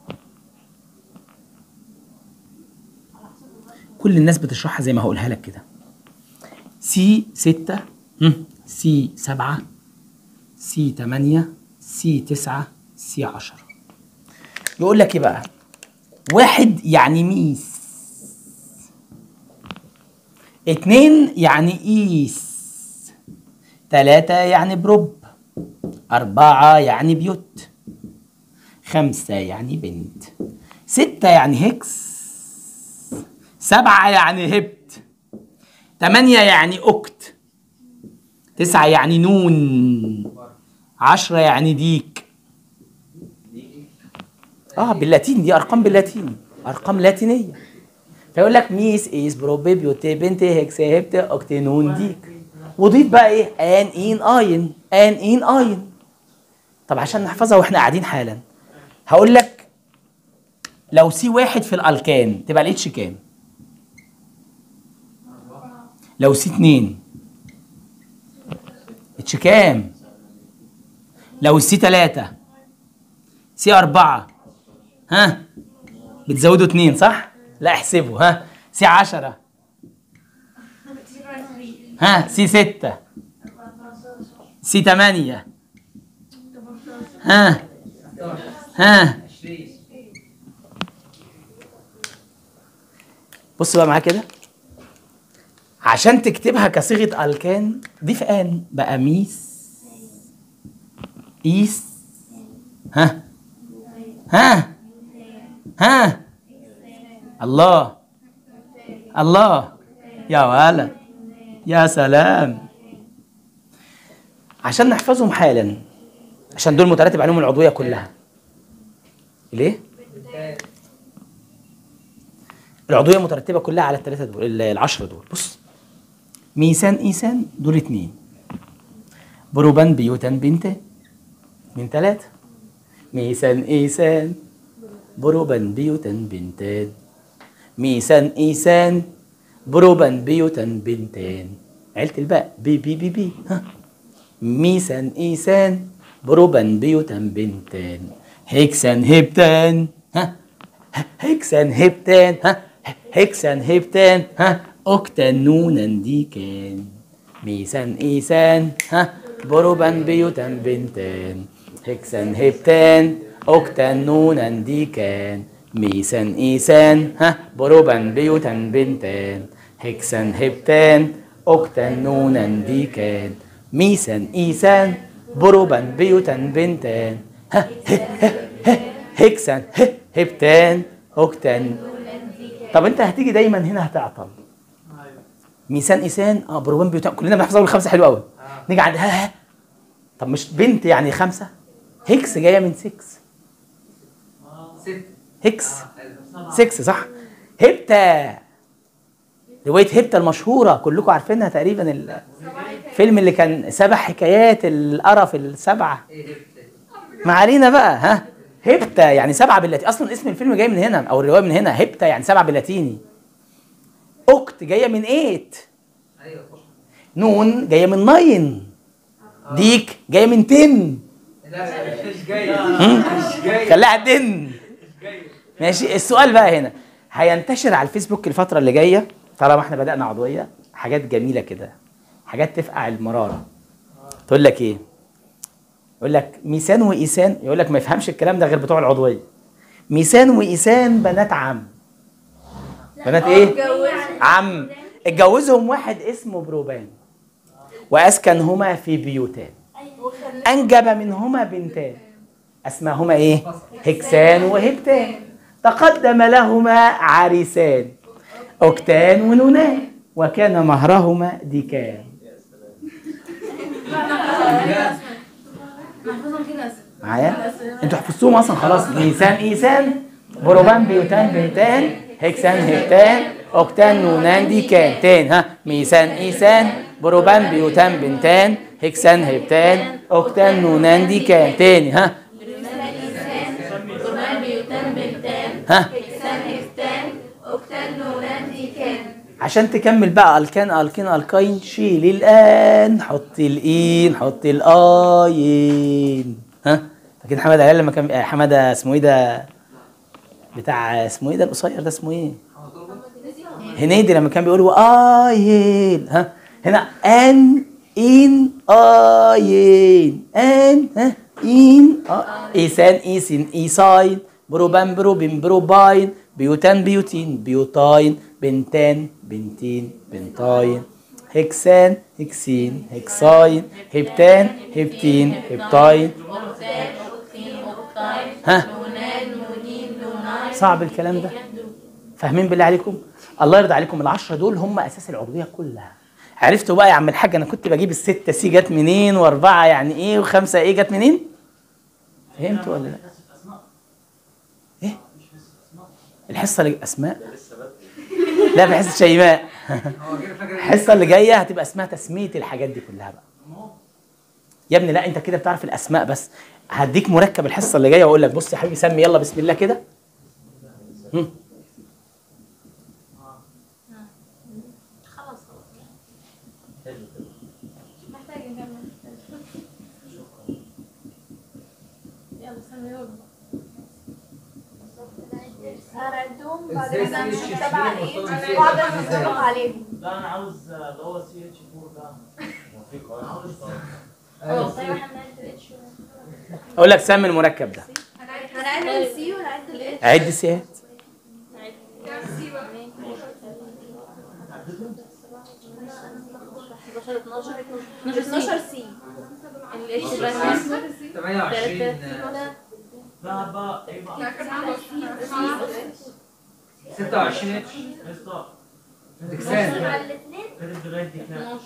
كل الناس بتشرحها زي ما هقولها لك كده. سي 6 سي 7 سي 8 سي 9 سي 10. يقول لك ايه بقى؟ 1 يعني ميس، 2 يعني ايس، 3 يعني بروب، 4 يعني بيوت، 5 يعني بنت، 6 يعني هكس، 7 يعني هبت، 8 يعني أكت، 9 يعني نون، 10 يعني ديك. باللاتين، دي أرقام باللاتين، أرقام لاتينية. فيقول لك ميس إيس بروبي بيوتي بنت هكس هبت أكت نون ديك. وضيف بقى إيه؟ آن إين آين آن إين آين. طب عشان نحفظها وإحنا قاعدين حالا هقول لك لو سي 1 في الألكان تبقى الاتش كام؟ لو سي 2 اتش كام؟ لو السي 3 سي 4 بتزودوا 2 صح؟ لا احسبوا سي 10 سي 6 سي 8 بص بقى معايا كده، عشان تكتبها كصيغه الكان ضيف ان بقى ميس ايس الله الله يا ولد يا سلام. عشان نحفظهم حالا عشان دول مترتب عليهم العضويه كلها. ليه؟ العضويه مترتبه كلها على الثلاثه دول، ال10 دول. بص ميسان إيسان دول 2. بروبان بيوتان بنتان من 3. ميسان إيسان بروبان بيوتان بنتان. ميسان إيسان بروبان بيوتان بنتان. عيلة الباء بي بي بي بي. ها ميسان إيسان بروبان بيوتان بنتان. هيكسان هبتان. ها هيكسان هبتان. ها هيكسان هبتان. ها أكتان نونان ديكان. ميسان إيسان ها بروبان بيوتان بنتان. هيكسان هبتان أكتان نونان ديكان. ميسان إيسان ها بروبان بيوتان بنتان. هيكسان هبتان أكتان نونان ديكان. ميسان إيسان بروبان بيوتان بنتان. ها هيكسان هبتان أكتان. طب انت هتيجي دايما هنا هتعطل. ميسان إيسان بروبان بيوتان كلنا بنحفظ اول 5 حلو قوي. نيجي عند ها طب مش بنت يعني 5. هيكس جايه من 6. هيكس 6 صح. هبتا روايه هبتا المشهوره كلكم عارفينها تقريبا. الفيلم اللي كان 7 حكايات القرف ال7. ما علينا بقى. ها هبتا يعني 7 باللاتيني. اصلا اسم الفيلم جاي من هنا او الروايه من هنا. هبتا يعني 7 باللاتيني. اكت جايه من 8. نون جايه من 9. ديك جايه من 10. لا مش جاي. خليها دن. ماشي. السؤال بقى هنا هينتشر على الفيسبوك الفتره اللي جايه طالما احنا بدانا عضويه حاجات جميله كده، حاجات تفقع المراره. تقول لك ايه؟ يقول لك ميسان وايسان. يقول لك ما يفهمش الكلام ده غير بتوع العضويه. ميسان وايسان بنات عم. بنات ايه؟ عم. اتجوزهم واحد اسمه بروبان واسكنهما في بيوتان. انجب منهما بنتان اسماهما ايه؟ هكسان وهبتان. تقدم لهما عريسان أكتان ونونان وكان مهرهما ديكان. معايا؟ انتوا حفظتوهم اصلا خلاص. ميسان ايسان بروبان بيوتان بنتان. هكسان هبتان أكتان نونان ديكان. تاني ها ميسان ايسان بروبان بيوتان بنتان. هكسان هبتان أكتان نونان ديكان. تاني ها ها عشان تكمل بقى الكان الكين الكاين. شيل الان حط الان حط الاين. ها فاكر حماده علال لما كان حماده اسمه ايه ده بتاع اسمه ايه ده القصير ده اسمه ايه؟ هنيدي لما كان بيقول اين. ها هنا ان ان اين ان ها ان ايسان ايسين ايساين بروبان بروبين بروباين بيوتان بيوتين بيوتاين بنتان بنتين بنتاين هكسان هكسين هكساين هبتان هبتين هبتاين. ها صعب الكلام ده؟ فاهمين بالله عليكم؟ الله يرضى عليكم. ال10 دول هم اساس العضويه كلها. عرفتوا بقى يا عم الحاج انا كنت بجيب ال6 سي جت منين و4 يعني ايه و5 ايه جت منين؟ فهمتوا ولا لا؟ ايه؟ الحصه اللي اسماء؟ لا في حصه شيماء. الحصه اللي جايه هتبقى اسمها تسميه الحاجات دي كلها بقى. يا ابني لا انت كده بتعرف الاسماء بس. هديك مركب الحصه اللي جايه واقول لك بص يا حبيبي سمي يلا بسم الله كده. خلاص محتاج نكمل. يلا سميهم. هنعدهم بعد كده نشوف تبع ايه بعد ما نتفق عليهم. لا انا عاوز اللي هو سي اتش 4 ده. خلاص ايوه احنا هنعد اتش. اقول لك سمي المركب ده. هنعد السي ونعد الاتش. عد السيات. 12 سي. الاتش بقى 28 لا بقى ايه بقى 26 اتش هكسان. كانت لغايه دي كام؟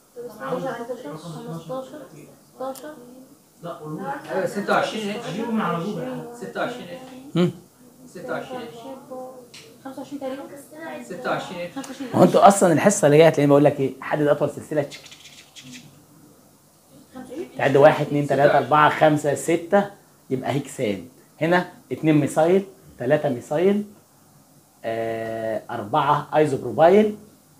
16 لا قولوا ايوه 26 اتش جيبوا من على جوجل. 26 اتش 26 اتش 25 تقريبا 26 25 هو انتوا اصلا الحصه اللي جايه هتلاقيني بقول لك ايه؟ حدد اطول سلسله تعد 1 2 3 4 5 6 يبقى هيكسان. هنا 2 ميثايل 3 ميثايل 4 ايزوبروبايل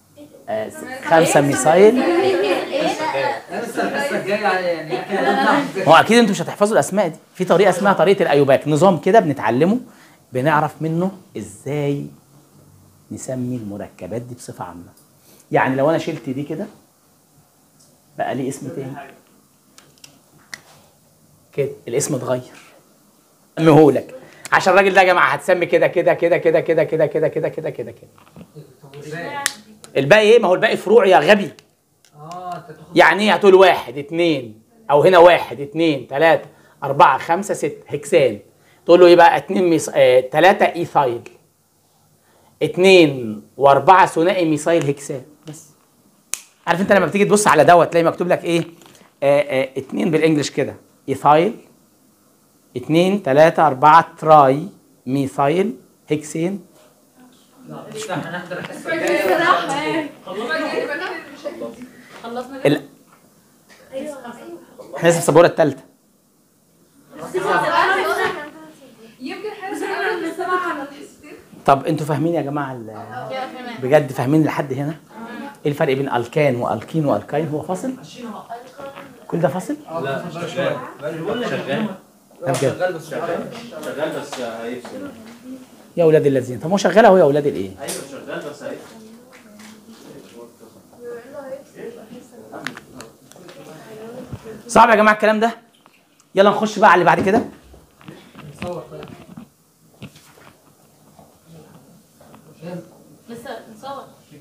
5 ميثايل. لا بس الحصه الجايه يعني هو اكيد انتوا مش هتحفظوا الاسماء دي. في طريقه اسمها طريقه الايوباك، نظام كده بنتعلمه بنعرف منه ازاي نسمي المركبات دي بصفه عامه. يعني لو انا شلت دي كده بقى ليه اسم تاني كده، الاسم اتغير. سميهولك عشان الراجل ده يا جماعه هتسمي كده كده كده كده كده كده كده كده كده كده كده. طب ازاي؟ الباقي ايه؟ ما هو الباقي فروع يا غبي. انت تاخد يعني ايه؟ هتقول 1 2 او هنا 1 2 3 4 5 6 هكسان. تقول له ايه بقى؟ 3 ايثايل 2 و4 ثنائي ميثايل هكسان. بس عارف انت لما بتيجي تبص على دوت تلاقي مكتوب لك ايه؟ 2 بالانجلش كده ايثايل 2 3 4 تراي ميثايل هكسين. لا هنحضر الحصه الجايه خلصنا ال... احنا لسه في السبوره الثالثه. يمكن حاجه من السبعه على الحصتين. طب انتوا فاهمين يا جماعه بجد فاهمين لحد هنا؟ ايه الفرق بين الكان والكين والكاين؟ هو فاصل؟ كل ده فاصل؟ لا شغال شغال ده بجد. شغال بس شغال بس هيفصل. يا اولاد الذين، طب ما هو شغال اهو يا اولاد الايه؟ ايوه شغال بس هيفصل. صعب يا جماعه الكلام ده؟ يلا نخش بقى على اللي بعد كده. نصور طيب لسه نصور.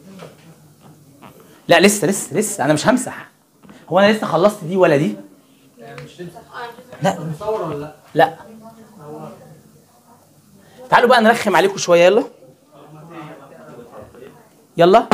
لا لسه انا مش همسح. هو انا لسه خلصت دي ولا دي؟ يعني مش تمسح لا نصور ولا لا؟ لا. تعالوا بقى نرخم عليكم شويه. يلا يلا.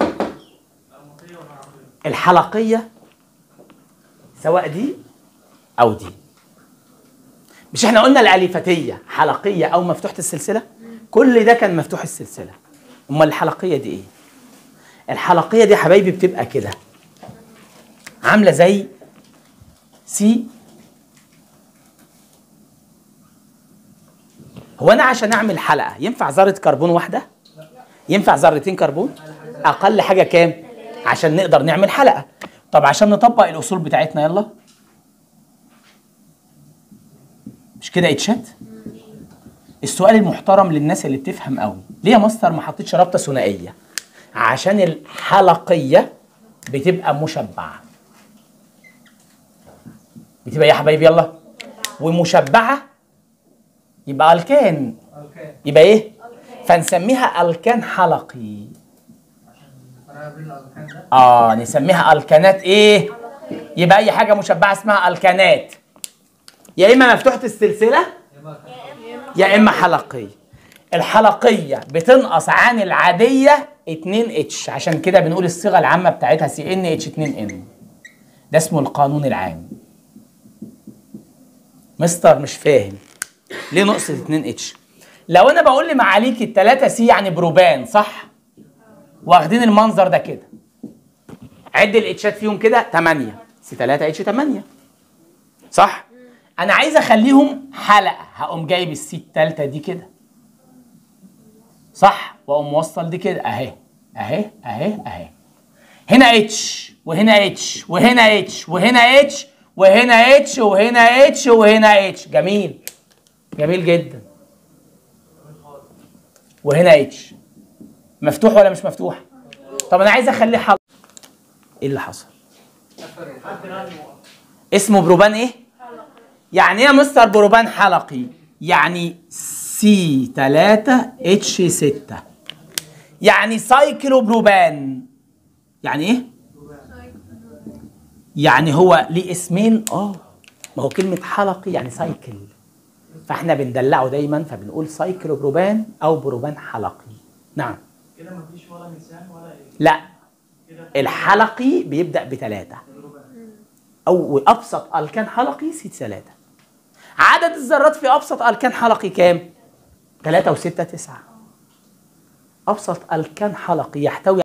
الحلقيه سواء دي او دي، مش احنا قلنا الالفتيه حلقيه او مفتوحه السلسله؟ كل ده كان مفتوح السلسله. امال الحلقيه دي ايه؟ الحلقيه دي يا حبايبي بتبقى كده عامله زي سي. هو انا عشان اعمل حلقه ينفع ذره كربون واحده؟ ينفع ذرتين كربون؟ اقل حاجه كام عشان نقدر نعمل حلقه؟ طب عشان نطبق الاصول بتاعتنا يلا، مش كده اتشات؟ السؤال المحترم للناس اللي بتفهم قوي، ليه يا مستر ما حطيتش رابطه ثنائيه؟ عشان الحلقيه بتبقى مشبعه. بتبقى يا حبايبي يلا ومشبعه يبقى الكان. يبقى ايه؟ فنسميها الكان حلقي. نسميها الكانات ايه؟ يبقى اي حاجه مشبعه اسمها الكانات، يا اما مفتوحه السلسله يا اما حلقيه. الحلقيه بتنقص عن العاديه 2 اتش، عشان كده بنقول الصيغه العامه بتاعتها سي ان اتش 2 ان. ده اسمه القانون العام. مستر مش فاهم ليه نقصت 2 اتش؟ لو انا بقول لمعاليك ال3 سي يعني بروبان صح؟ واخدين المنظر ده كده، عد الاتشات فيهم كده 8 سي 3 اتش 8 صح؟ انا عايز اخليهم حلقه، هقوم جايب السي الثالثه دي كده صح؟ واقوم موصل دي كده اهي اهي اهي اهي. هنا اتش وهنا اتش وهنا اتش وهنا اتش وهنا اتش وهنا اتش وهنا اتش. جميل جميل جدا. وهنا اتش مفتوح ولا مش مفتوح؟ طب انا عايز اخليه حلقه. ايه اللي حصل؟ اسمه بروبان ايه؟ يعني ايه يا مستر بروبان حلقي؟ يعني سي 3 اتش 6 يعني سايكلو بروبان. يعني ايه؟ يعني هو ليه اسمين. ما هو كلمه حلقي يعني سايكل، فاحنا بندلعه دايما فبنقول سايكلو بروبان او بروبان حلقي. نعم كده مفيش ولا ميزان ولا ايه؟ لا، الحلقي بيبدأ ب3 أو أبسط ألكان حلقي سي 3. عدد الذرات في أبسط ألكان حلقي كام؟ 3 و6 9. ابسط الكان حلقي يحتوي